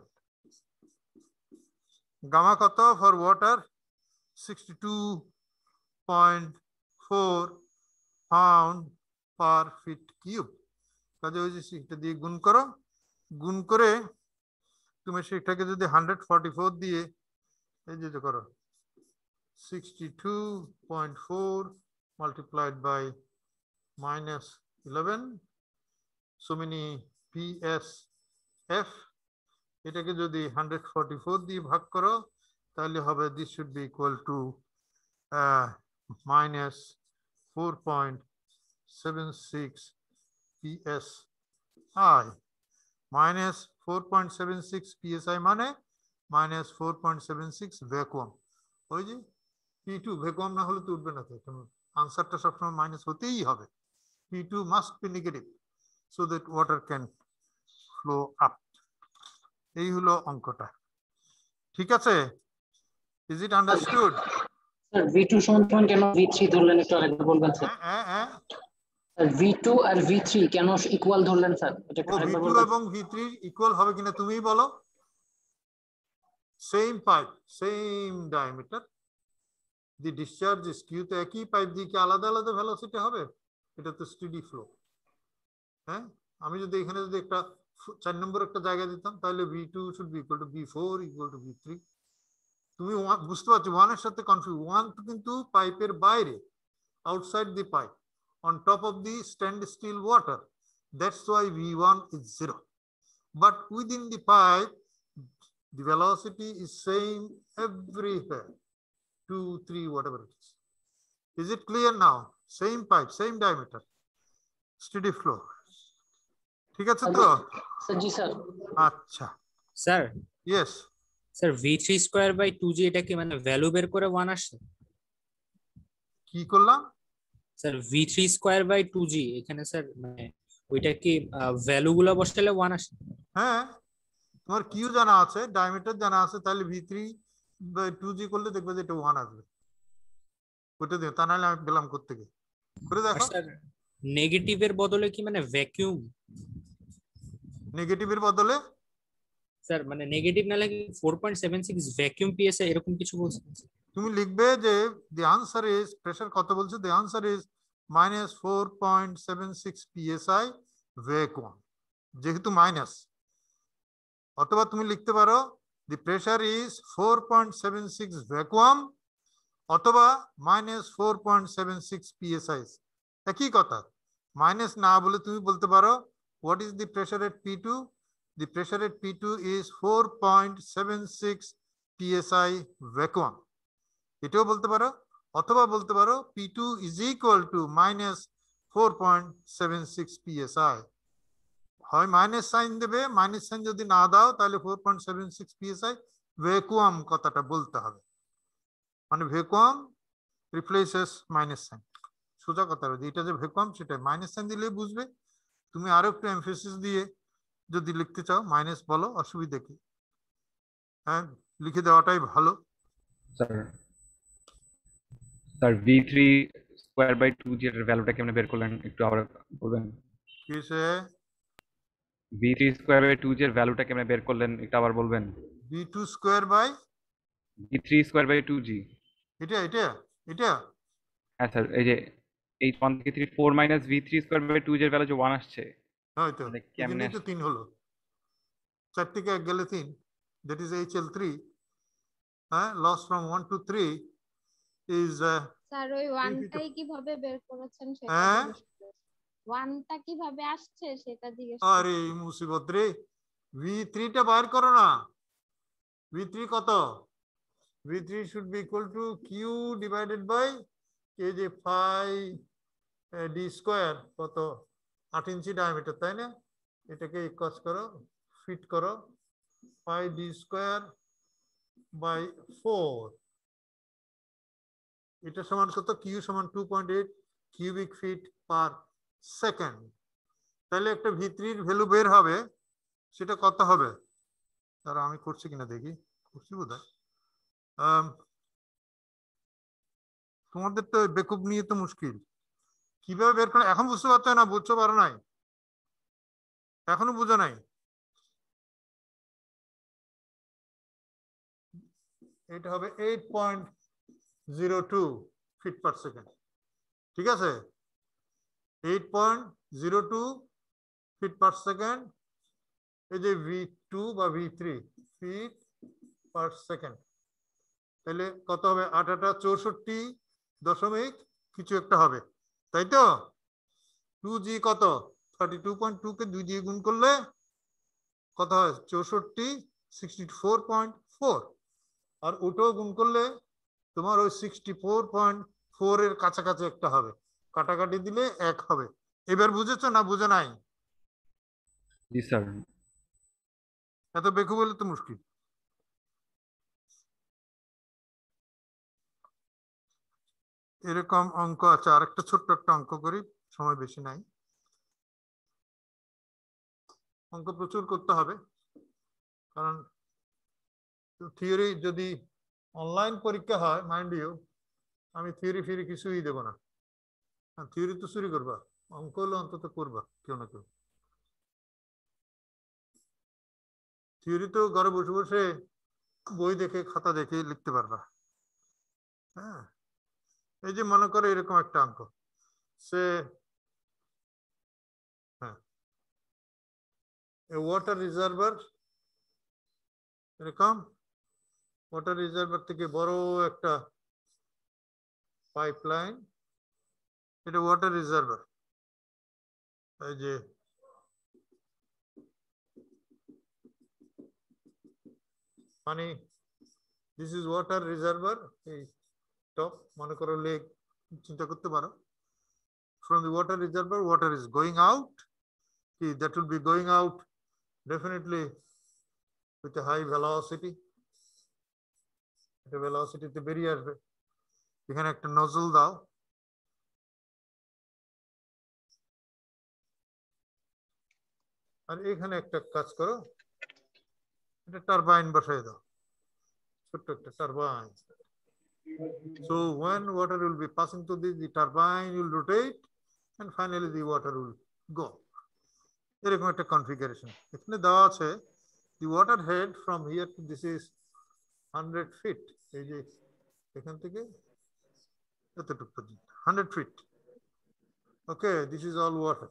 gamma কত for water sixty-two point four pound per feet cube, কাজে ওই যে সেটা দিয়ে গুণ করো, গুণ করে তুমি সেটাকে যদি one forty-four দিয়ে এই যে করো sixty-two point four multiplied by minus eleven, so many P S F, এটাকে যদি one forty-four দিয়ে ভাগ করো তাহলে হবে this should be equal to uh, minus four point seven six P S I, minus four point seven six P S I মানে minus four point seven six vacuum, ওই যে P two vacuum না হলে তো উঠবে না, তো আনসারটা সবসময় মাইনাস হতেই হবে, P two must be negative so that water can flow up, এই হলো অঙ্কটা, ঠিক আছে, is it understood? Sir V two সমান কেন V three ধরলেন একটু আরেকবার বলবেন স্যার? হ্যাঁ হ্যাঁ স্যার V two আর V three কেন ইকুয়াল ধরলেন স্যার? এটা একটু আরেকবার V two বলবেন। এবং V three ইকুয়াল হবে কিনা তুমিই বলো, same pipe same diameter, the discharge is Q তো একই পাইপ দিয়ে কি আলাদা আলাদা ভেলোসিটি হবে? এটা তো স্টেডি ফ্লো। হ্যাঁ, আমি যদি এখানে যদি একটা চার নম্বর একটা জায়গা দিতাম তাহলে V two should be equal to V four equal to V three. তুমি বুঝতে পারছো ওয়ানের সাথে কনফিউজ। ওয়ান কিন্তু পাইপের বাইরে, outside the pipe, on top of the standstill water. That's why V one is zero. But within the pipe, the velocity is same everywhere. Two, three, whatever it is. Is it clear now? Same pipe, same diameter, steady flow. ঠিক আছে তো? Sir জি sir. আচ্ছা sir. Yes sir V three square by two G এটা কি মানে value বের করে ওয়ান আসছে? কি করলাম sir? V three square by two G এখানে স্যার মানে ওইটা কি ভ্যালু গুলো বসালে ওয়ান আসে? হ্যাঁ, তোমার কিউ জানা আছে, ডায়ামিটার জানা আছে, তাহলে V three by two G করলে দেখবে যে এটা ওয়ান আসবে। ওটা দিও, তা নাহলে আমি গেলাম করতে গিয়ে করে দেখো। স্যার নেগেটিভের বদলে কি মানে ভ্যাকুয়াম? নেগেটিভের বদলে স্যার মানে নেগেটিভ না লাগে four point seven six vacuum PSI এরকম কিছু বলছেন? তুমি লিখবে যে দি আনসার ইজ, প্রেসার কত বলছে, the answer is minus four point seven six PSI vacuum, যেহেতু মাইনাস। অথবা তুমি লিখতে পারো the pressure is four point seven six vacuum অথবা minus four point seven six PSI. একই কথা, মাইনাস না বলে তুমি বলতে পারো what is the pressure at P two? The pressure at P two is four point seven six PSI vacuum, এটাও বলতে পারো। অথবা বলতে পারো P two is equal to minus four point seven six PSI. হয় মাইনাস সাইন দেবে, minus sign যদি না দাও তাহলে four point seven six PSI vacuum কথাটা বলতে হবে। মানে ভ্যাকুয়াম রিপ্লেসেস মাইনাস সাইন, সোজা কথা হবে। এটা যে ভ্যাকুয়াম সেটা মাইনাস সাইন দিলে বুঝবে। তুমি আরো একটু এমফেসিস দিয়ে যদি লিখতে চাও মাইনাস বলো, অসুবিধা কি? হ্যাঁ, লিখে দেওয়াটাই ভালো। Sir sir V three square by two G এর ভ্যালুটা কেমনে বের করলেন একটু আবার বলবেন? কিসে V three square by two G এর ভ্যালুটা কেমনে বের করলেন একটু আবার বলবেন? V two square by V three square by two G. এটা এটা এটা হ্যাঁ স্যার, এই যে এইচ ওয়ান থেকে three four minus V three square by two G এর ভ্যালু যে ওয়ান আসছে, হয়তো মানে এই কেমনে জন্যই তো তিন হলো। চার থেকে এক গেলে তিন, that is H L three. হ্যাঁ, loss from one two three is sir ওই ওয়ানটাই কিভাবে বের করেছেন সেটা হ্যাঁ জিজ্ঞেস করেছি। ওয়ানটা কিভাবে আসছে সেটা জিজ্ঞেস আরে করেছি। মুসিবত রে, ভি থ্রি টা বাইর করো না। ভি থ্রি কত? V three should be equal to Q divided by কে যে ফাইভ ডি স্কোয়ার, কত আট ইঞ্চি ডায়ামিটার, তাই না? এটাকে ইকুয়াল করো, ফিট করো, five D square by four. এটা সমান কত? কিউ সমান two point eight cubic feet per second. তাহলে একটা ভি থ্রির ভ্যালু বের হবে, সেটা কত হবে? তারা আমি করছি কিনা দেখি, করছি বোধ হয়। তোমাদের তো বেকুব নিয়ে তো মুশকিল, কিভাবে বের করে এখন বুঝতে পারছো না? বুঝতে পারো নাই, এখনো বুঝো নাই? এটা হবে eight point zero two feet per second, ঠিক আছে? Eight point zero two feet per second. এই যে ভি টু বা V three feet per second, তাহলে কত হবে? আট আটা চৌষট্টি দশমিক কিছু একটা হবে, তাই তো? টু জি কত? থার্টি টু পয়েন্ট টু কে দুই দিয়ে গুণ করলে কত হয়? চৌষট্টি, সিক্সটি ফোর পয়েন্ট ফোর। আর ওটাও গুণ করলে তোমার ওই সিক্সটি ফোর পয়েন্ট ফোর এর কাছাকাছি একটা হবে, কাটাকাটি দিলে এক হবে। এবার বুঝেছো না বুঝে নাই? জি স্যার। এত বেকু বলে তো মুশকিল। এরকম অঙ্ক আছে, আরেকটা ছোট্ট একটা অঙ্ক করি, সময় বেশি নাই। অঙ্ক প্রচুর করতে হবে, কারণ থিওরি যদি অনলাইন পরীক্ষা হয়, মাইন্ড ইউ, আমি থিওরি ফিরি কিছুই দেবো না। থিওরি তো চুরি করবা, অঙ্ক হলে অন্তত করবা কেউ না কেউ। থিওরি তো ঘরে বসে বসে বই দেখে খাতা দেখে লিখতে পারবা। হ্যাঁ, এই যে মনে করো এরকম একটা অঙ্ক সে হ্যাঁ ওয়াটার রিজার্ভার এরকম ওয়াটার রিজার্ভার থেকে বড় একটা পাইপলাইন এটা ওয়াটার রিজার্ভার এই যে মানে দিস ইজ ওয়াটার রিজার্ভার এই টপ মনে করো লেক চিন্তা করতে পারো from the water reservoir water is going out that will be going out definitely with a high velocity the velocity তে বেরিয়ে আসবে এখানে একটা নজল দাও আর এখানে একটা কাজ করো এটা টারবাইন বসাই দাও ছোট্ট একটা turbine so when water will be passing to this the turbine will rotate and finally the water will go এরকম একটা কনফিগারেশন এখানে দেওয়া আছে the water head from here to this is one hundred feet এই যে এখান থেকে এতটুকু পর্যন্ত one hundred feet okay this is all water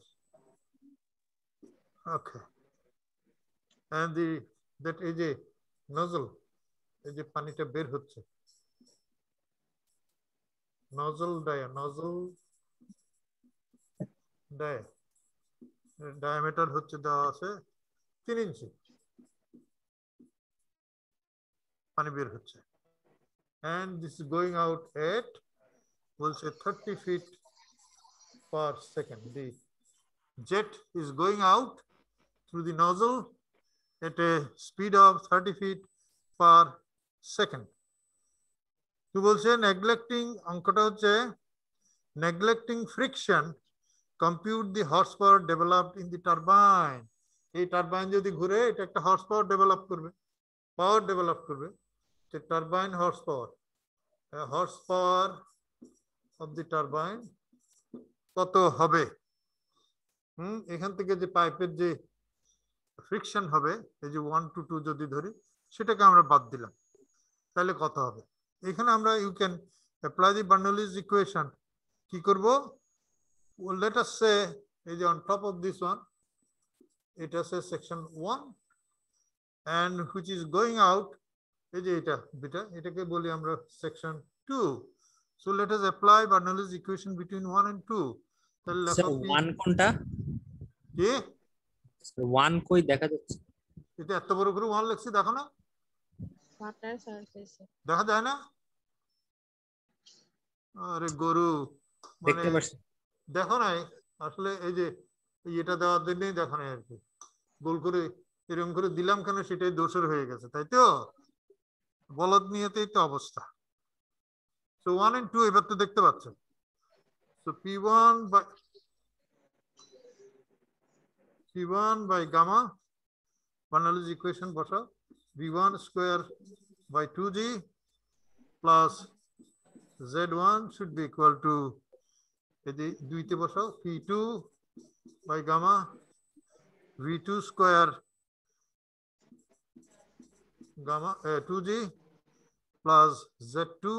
okay and the that এই যে nozzle এই যে পানিটা বের হচ্ছে nozzle dia nozzle dia diameter হচ্ছে দেওয়া আছে তিন ইঞ্চি পানি বের হচ্ছে and this is going out at we'll say thirty feet per second the jet is going out through the nozzle at a speed of thirty feet per second তো বলছে neglecting অঙ্কটা হচ্ছে neglecting friction compute the horsepower developed in the turbine এই turbine যদি ঘুরে এটা একটা horse power develop করবে পাওয়ার ডেভেলপ করবে যে turbine horse power horse power of the turbine কত হবে হুম এখান থেকে যে পাইপের যে ফ্রিকশন হবে এই যে one to two যদি ধরি সেটাকে আমরা বাদ দিলাম তাহলে কত হবে এখানে আমরা you can apply the Bernoulli's equation কি করব well, let us say is on top of this one it has a section one and which is going out এই যে এটা বিটা এটাকে বলি আমরা section two so let us apply Bernoulli's equation between one and two তাহলে sir one কোনটা কি one কই দেখা যাচ্ছে এটা এত বড় করে one লিখছি দেখো না ওয়াটার সারফেসে দেখা যায় না আরে গরু দেখতে পাচ্ছি দেখো না আসলে এই যে এটা দেওয়ার জন্যই দেখো না আর কি গোল করে এরকম করে দিলাম কেন সেটাই দোষের হয়ে গেছে তাই তো বলদ নিয়েতেই তো অবস্থা সো one and two এবার তো দেখতে পাচ্ছ so p one by p one by gamma Bernoulli's equation বসাও v one square by two g plus z one should be equal to এই দুইতে বসাও p two by gamma v two square gamma uh, two g plus z two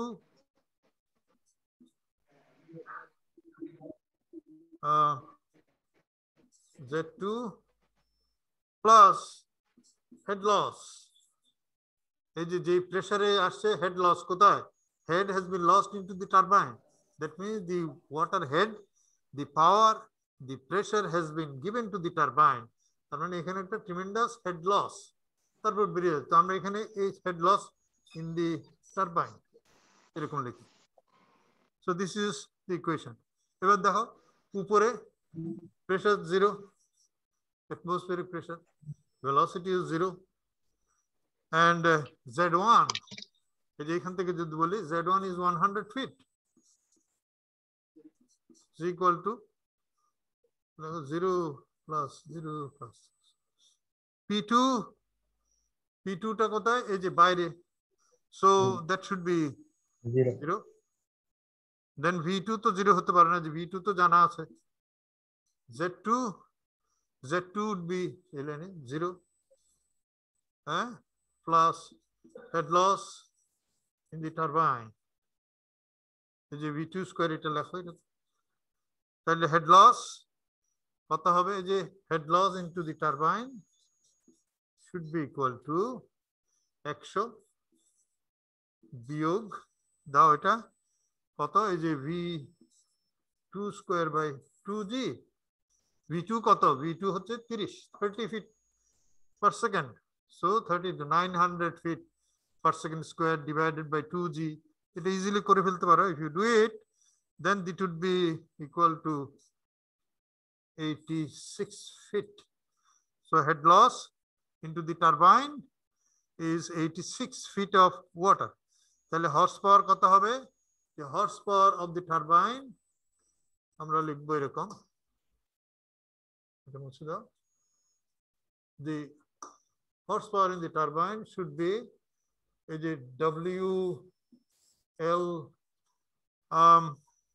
uh, z two plus head loss এই যে যে প্রেসারে আসছে head loss কোথায় head has been lost into the turbine that means the water head the power the pressure has been given to the turbine তার মানে এখানে একটা tremendous head loss তারপর বেরিয়ে তো আমরা এখানে এই head loss in the turbine এরকম লিখি so this is the equation এবার দেখো উপরে pressure zero atmospheric pressure velocity is zero and uh, z one এই যে এখান থেকে যদি বলি z one is one hundred feet is equal to zero plus zero plus p two p two টা কোথায় এই যে বাইরে so that should be zero zero then v two তো zero হতে পারে না যে v two তো জানা আছে z two z two would be এলেনে zero হ্যাঁ plus head loss in the turbine এই যে ভি টু স্কোয়ার এটা লেখো, এটা তাহলে হেড লস কত হবে? এই যে head loss into the turbine should be equal to একশো বিয়োগ দাও এটা কত? এই যে V two square by two G, V two কত? ভি টু হচ্ছে তিরিশ, thirty feet per second. So thirty two nine hundred feet per second square divided by two G. এটা ইজিলি করে ফেলতে পারো। If you do it then it would be equal to eighty-six feet. So head loss into the turbine is eighty-six feet of water. তাহলে horsepower কত হবে? The horsepower of the turbine আমরা লিখবো এরকম, এটা মুছে দাও। The horsepower in the turbine should be এই যে W L um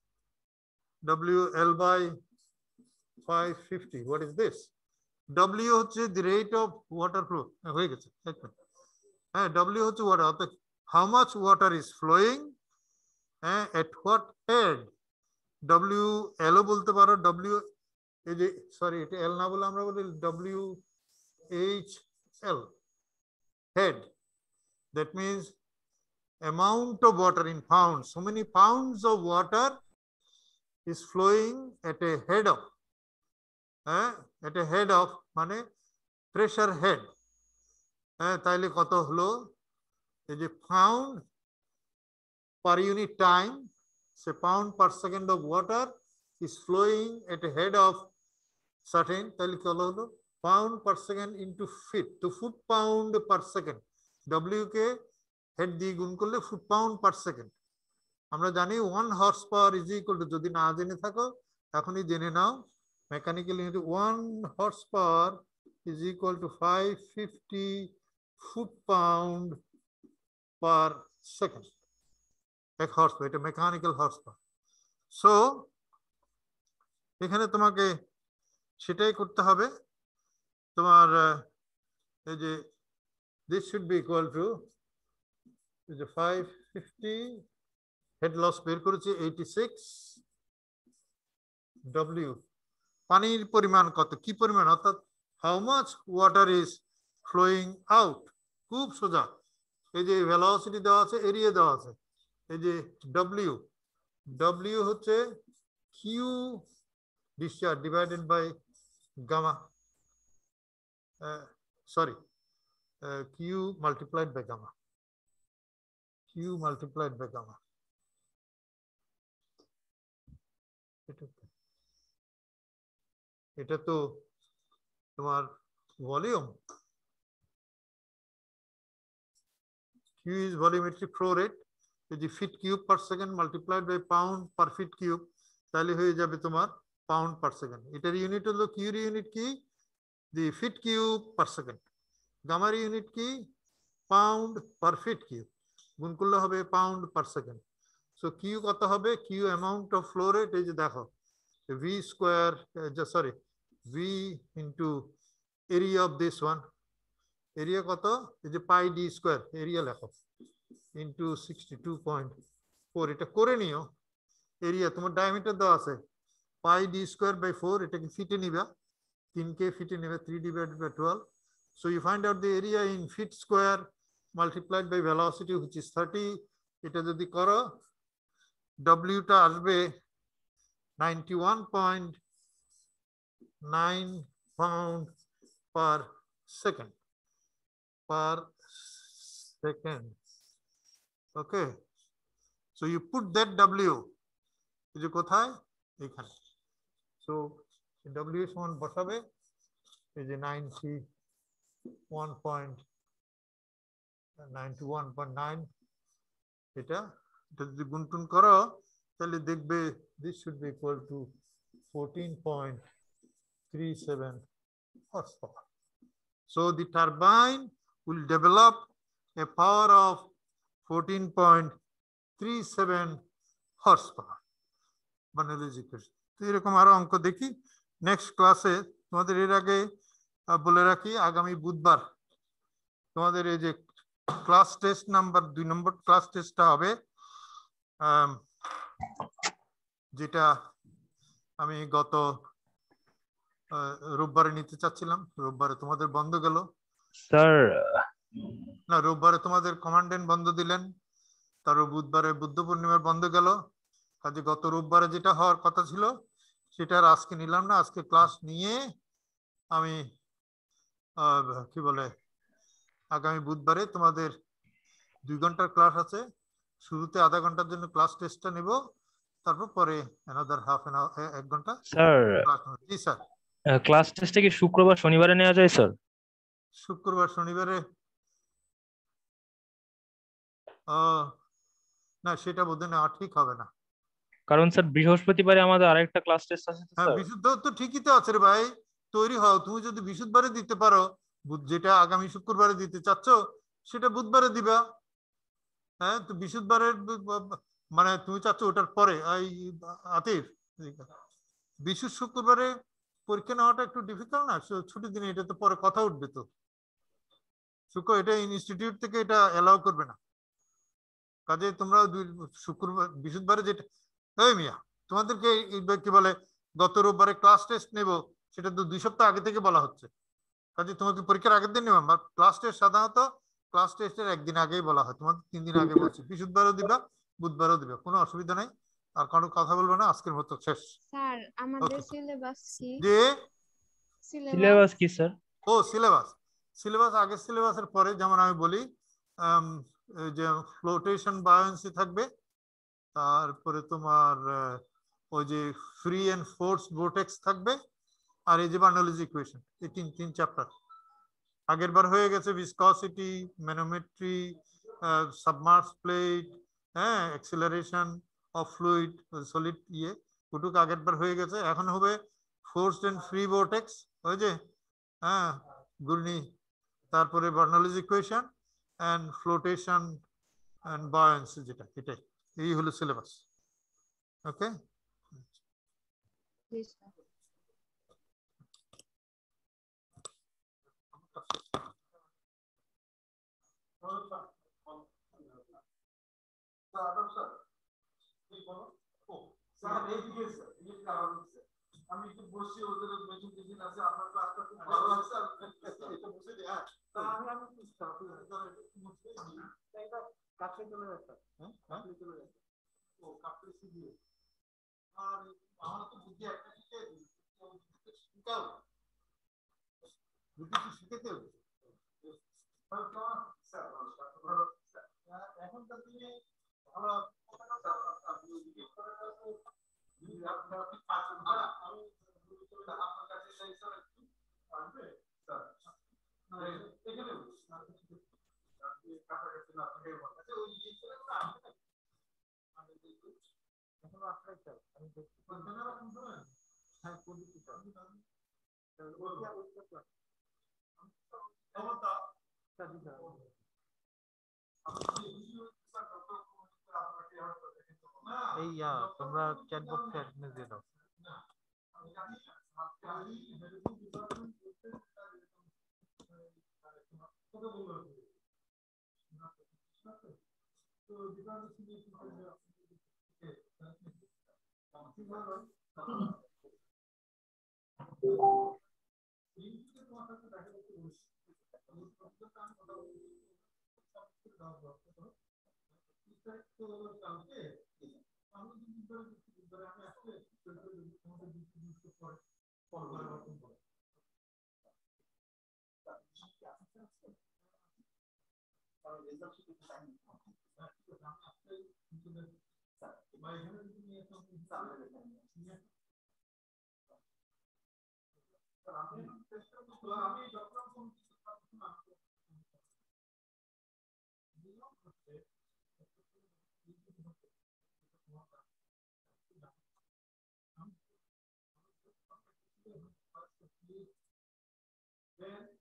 W L by five fifty. What is this? W হচ্ছে the rate of water flow. হয়ে গেছে। হ্যাঁ, W হচ্ছে water, অর্থাৎ how much water is flowing হ্যাঁ at what head. W L ও বলতে পারো, W এই যে সরি এটা L না বলে আমরা বলি W H L head. That means amount of water in pounds. So many pounds of water is flowing at a head of eh, at a head of মানে pressure head eh, তাইলে কত হলো? এই যে pound per unit time, say pound per second of water is flowing at a head of certain, তাইলে কত হলো? pound per second into feet, to foot pound per second. W কে হেড দিয়ে গুণ করলে ফুট পাউন্ড পার সেকেন্ড। আমরা জানি one horse power is equal to, যদি না জেনে থাকো এখনই জেনে নাও, mechanical unit one horse power is equal to five fifty foot pound per second. এক হর্স পাওয়ার, এটা মেকানিক্যাল হর্স পাওয়ার। সো এখানে তোমাকে সেটাই করতে হবে। তোমার এই যে this should be equal to যে ফাইভ ফিফটি, হেড লস বের করেছি এইটি সিক্স, ডব্লিউ পানির পরিমাণ কত, কি পরিমাণ, অর্থাৎ how much water is flowing out. খুব সোজা, এই যে ভেলোসিটি দেওয়া আছে, এরিয়া দেওয়া আছে, এই যে ডব্লিউ, ডব্লিউ হচ্ছে Q discharge divided by gamma, sorry Q multiplied by gamma, Q multiplied by gamma. এটা তো তোমার volume, Q is volumetric flow rate, যদি feet cube per second multiplied by pound per feet cube, তাহলে হয়ে যাবে তোমার pound per second. এটার unit হলো, কিউর ইউনিট কি? The feet cube per second. গামার ইউনিট কি? পাউন্ড পার ফিট কিউব, গুণ করলে হবে pound per second. So Q কত হবে? Q amount of flow rate, এই যে দেখো V square, sorry V into area of this one, area কত? এই যে পাই ডি স্কোয়ার, এরিয়া লেখো into sixty two point four, এটা করে নিও। এরিয়া তোমার ডায়ামিটার দেওয়া আছে pi D square by four, এটাকে ফিটে নিবা, তিনকে ফিটে নেবে, three divided by twelve. So you find out the area in feet square multiplied by velocity which is thirty. এটা যদি করো W টা আসবে ninety-one point nine pound per second per second. Okay, so you put that W এই যে কোথায়? এখানে। So W সমান বসাবে এই যে ninety-one point ninety-one point nine, এটা এটা যদি গুণটুন করো তাহলে দেখবে this should be equal to fourteen point three seven horsepower. So the turbine will develop a power of fourteen point three seven horsepower. Bernoulli's equation. তো এরকম আরো অঙ্ক দেখি নেক্সট ক্লাসে। তোমাদের এর আগে বলে রাখি, আগামী বুধবার তোমাদের এই যে ক্লাস টেস্ট নাম্বার দুই নম্বর ক্লাস টেস্টটা হবে যেটা আমি গত রোববারে নিতে চাচ্ছিলাম, রোববারে তোমাদের বন্ধ গেল স্যার। না, রোববারে তোমাদের কমান্ডেন্ট বন্ধ দিলেন, তারপর বুধবারে বুদ্ধ পূর্ণিমার বন্ধ গেল। কাজে গত রোববারে যেটা হওয়ার কথা ছিল সেটা আর আজকে নিলাম না। আজকে ক্লাস নিয়ে আমি কি বলে আগামী বুধবারে তোমাদের দুই ঘন্টার ক্লাস আছে, শুরুতে আধা ঘন্টার জন্য ক্লাস টেস্টটা নেব, তারপর পরে অ্যানাদার হাফ এন আওয়ার এক ঘন্টা স্যার। জি স্যার। ক্লাস টেস্টটা কি শুক্রবার শনিবারে নেওয়া যায় স্যার? শুক্রবার শনিবারে না, সেটা বোধহয় নেওয়া ঠিক হবে না, কারণ স্যার বৃহস্পতিবারে আমাদের আরেকটা ক্লাস টেস্ট আছে তো হ্যাঁ স্যার। বিশুদ্ধ তো ঠিকই তো আছে রে ভাই, তৈরি হও। তুমি যদি বৃহস্পতিবারে দিতে পারো, যেটা আগামী শুক্রবারে দিতে চাচ্ছ সেটা বুধবারে দিবা। হ্যাঁ, তো বৃহস্পতিবারের মানে তুমি চাচ্ছ ওটার পরে এই আতিফ বিশু শুক্রবারে পরীক্ষা নেওয়াটা একটু ডিফিকাল্ট না? ছুটির দিনে এটা তো পরে কথা উঠবে তো শুক্র, এটা ইনস্টিটিউট থেকে এটা এলাও করবে না। কাজে তোমরা শুক্রবার বৃহস্পতিবারে যেটা এই মিয়া তোমাদেরকে কি বলে গত রোববারে ক্লাস টেস্ট নেব, সেটা তো দুই সপ্তাহ আগে থেকে বলা হচ্ছে। কাজে তোমাকে পরীক্ষার আগের দিন নেবা, ক্লাস টেস্ট সাধারণত ক্লাস টেস্টের একদিন আগেই বলা হয়, তোমাদের তিন দিন আগে বলছি। বৃহস্পতিবারও দিবা, বুধবারও দিবা, কোনো অসুবিধা নাই। আর কোনো কথা বলবো না, আজকের মতো শেষ। স্যার আমাদের সিলেবাস কি? যে সিলেবাস কি স্যার? ও সিলেবাস, সিলেবাস আগের সিলেবাসের পরে যেমন আমি বলি যে ফ্লোটেশন বায়োয়েন্সি থাকবে, তারপরে তোমার ওই যে ফ্রি এন্ড ফোর্স ভোর্টেক্স থাকবে, আর এই যে বার্নৌলিজ ইকুয়েশন, এই তিন তিন চ্যাপ্টার আগের বার হয়ে গেছে। ভিসকসিটি, ম্যানোমেট্রি, সাবমার্স প্লেট, হ্যাঁ, অ্যাক্সিলারেশন অফ ফ্লুইড, সলিড ইয়ে, ওটুকু আগের বার হয়ে গেছে। এখন হবে ফোর্স এন্ড ফ্রি ভোর্টেক্স, ওই যে হ্যাঁ ঘূর্ণি, তারপরে Bernoulli's equation and flotation and buoyancy, যেটা এটাই, এই হলো সিলেবাস। ওকে, আমি একটু বসি, ওদের মেশিন টেশিন আছে, আপনার ক্লাসটা খুব ভালো লাগছে, এটা বসে দিই। হ্যাঁ, আমি আমি কাছে চলে যাচ্ছে, হ্যাঁ কাছে চলে যাচ্ছে, ও কাছে দিয়ে। আর আমার তো বুদ্ধি একটা শিখে শিখাও, বুদ্ধি কি শিখেতে হবে এখনকার দিনে ভালো। আপনার কাছে আসবে স্যার, এখানে কাছাকাছি না থাকে ওই এখন আসলে স্যার আমি দেখছি হ্যাঁ কোন দিকে এই তোমরা চ্যাট বক্সে অ্যাডমিন দিয়ে দাও। আমি যখন then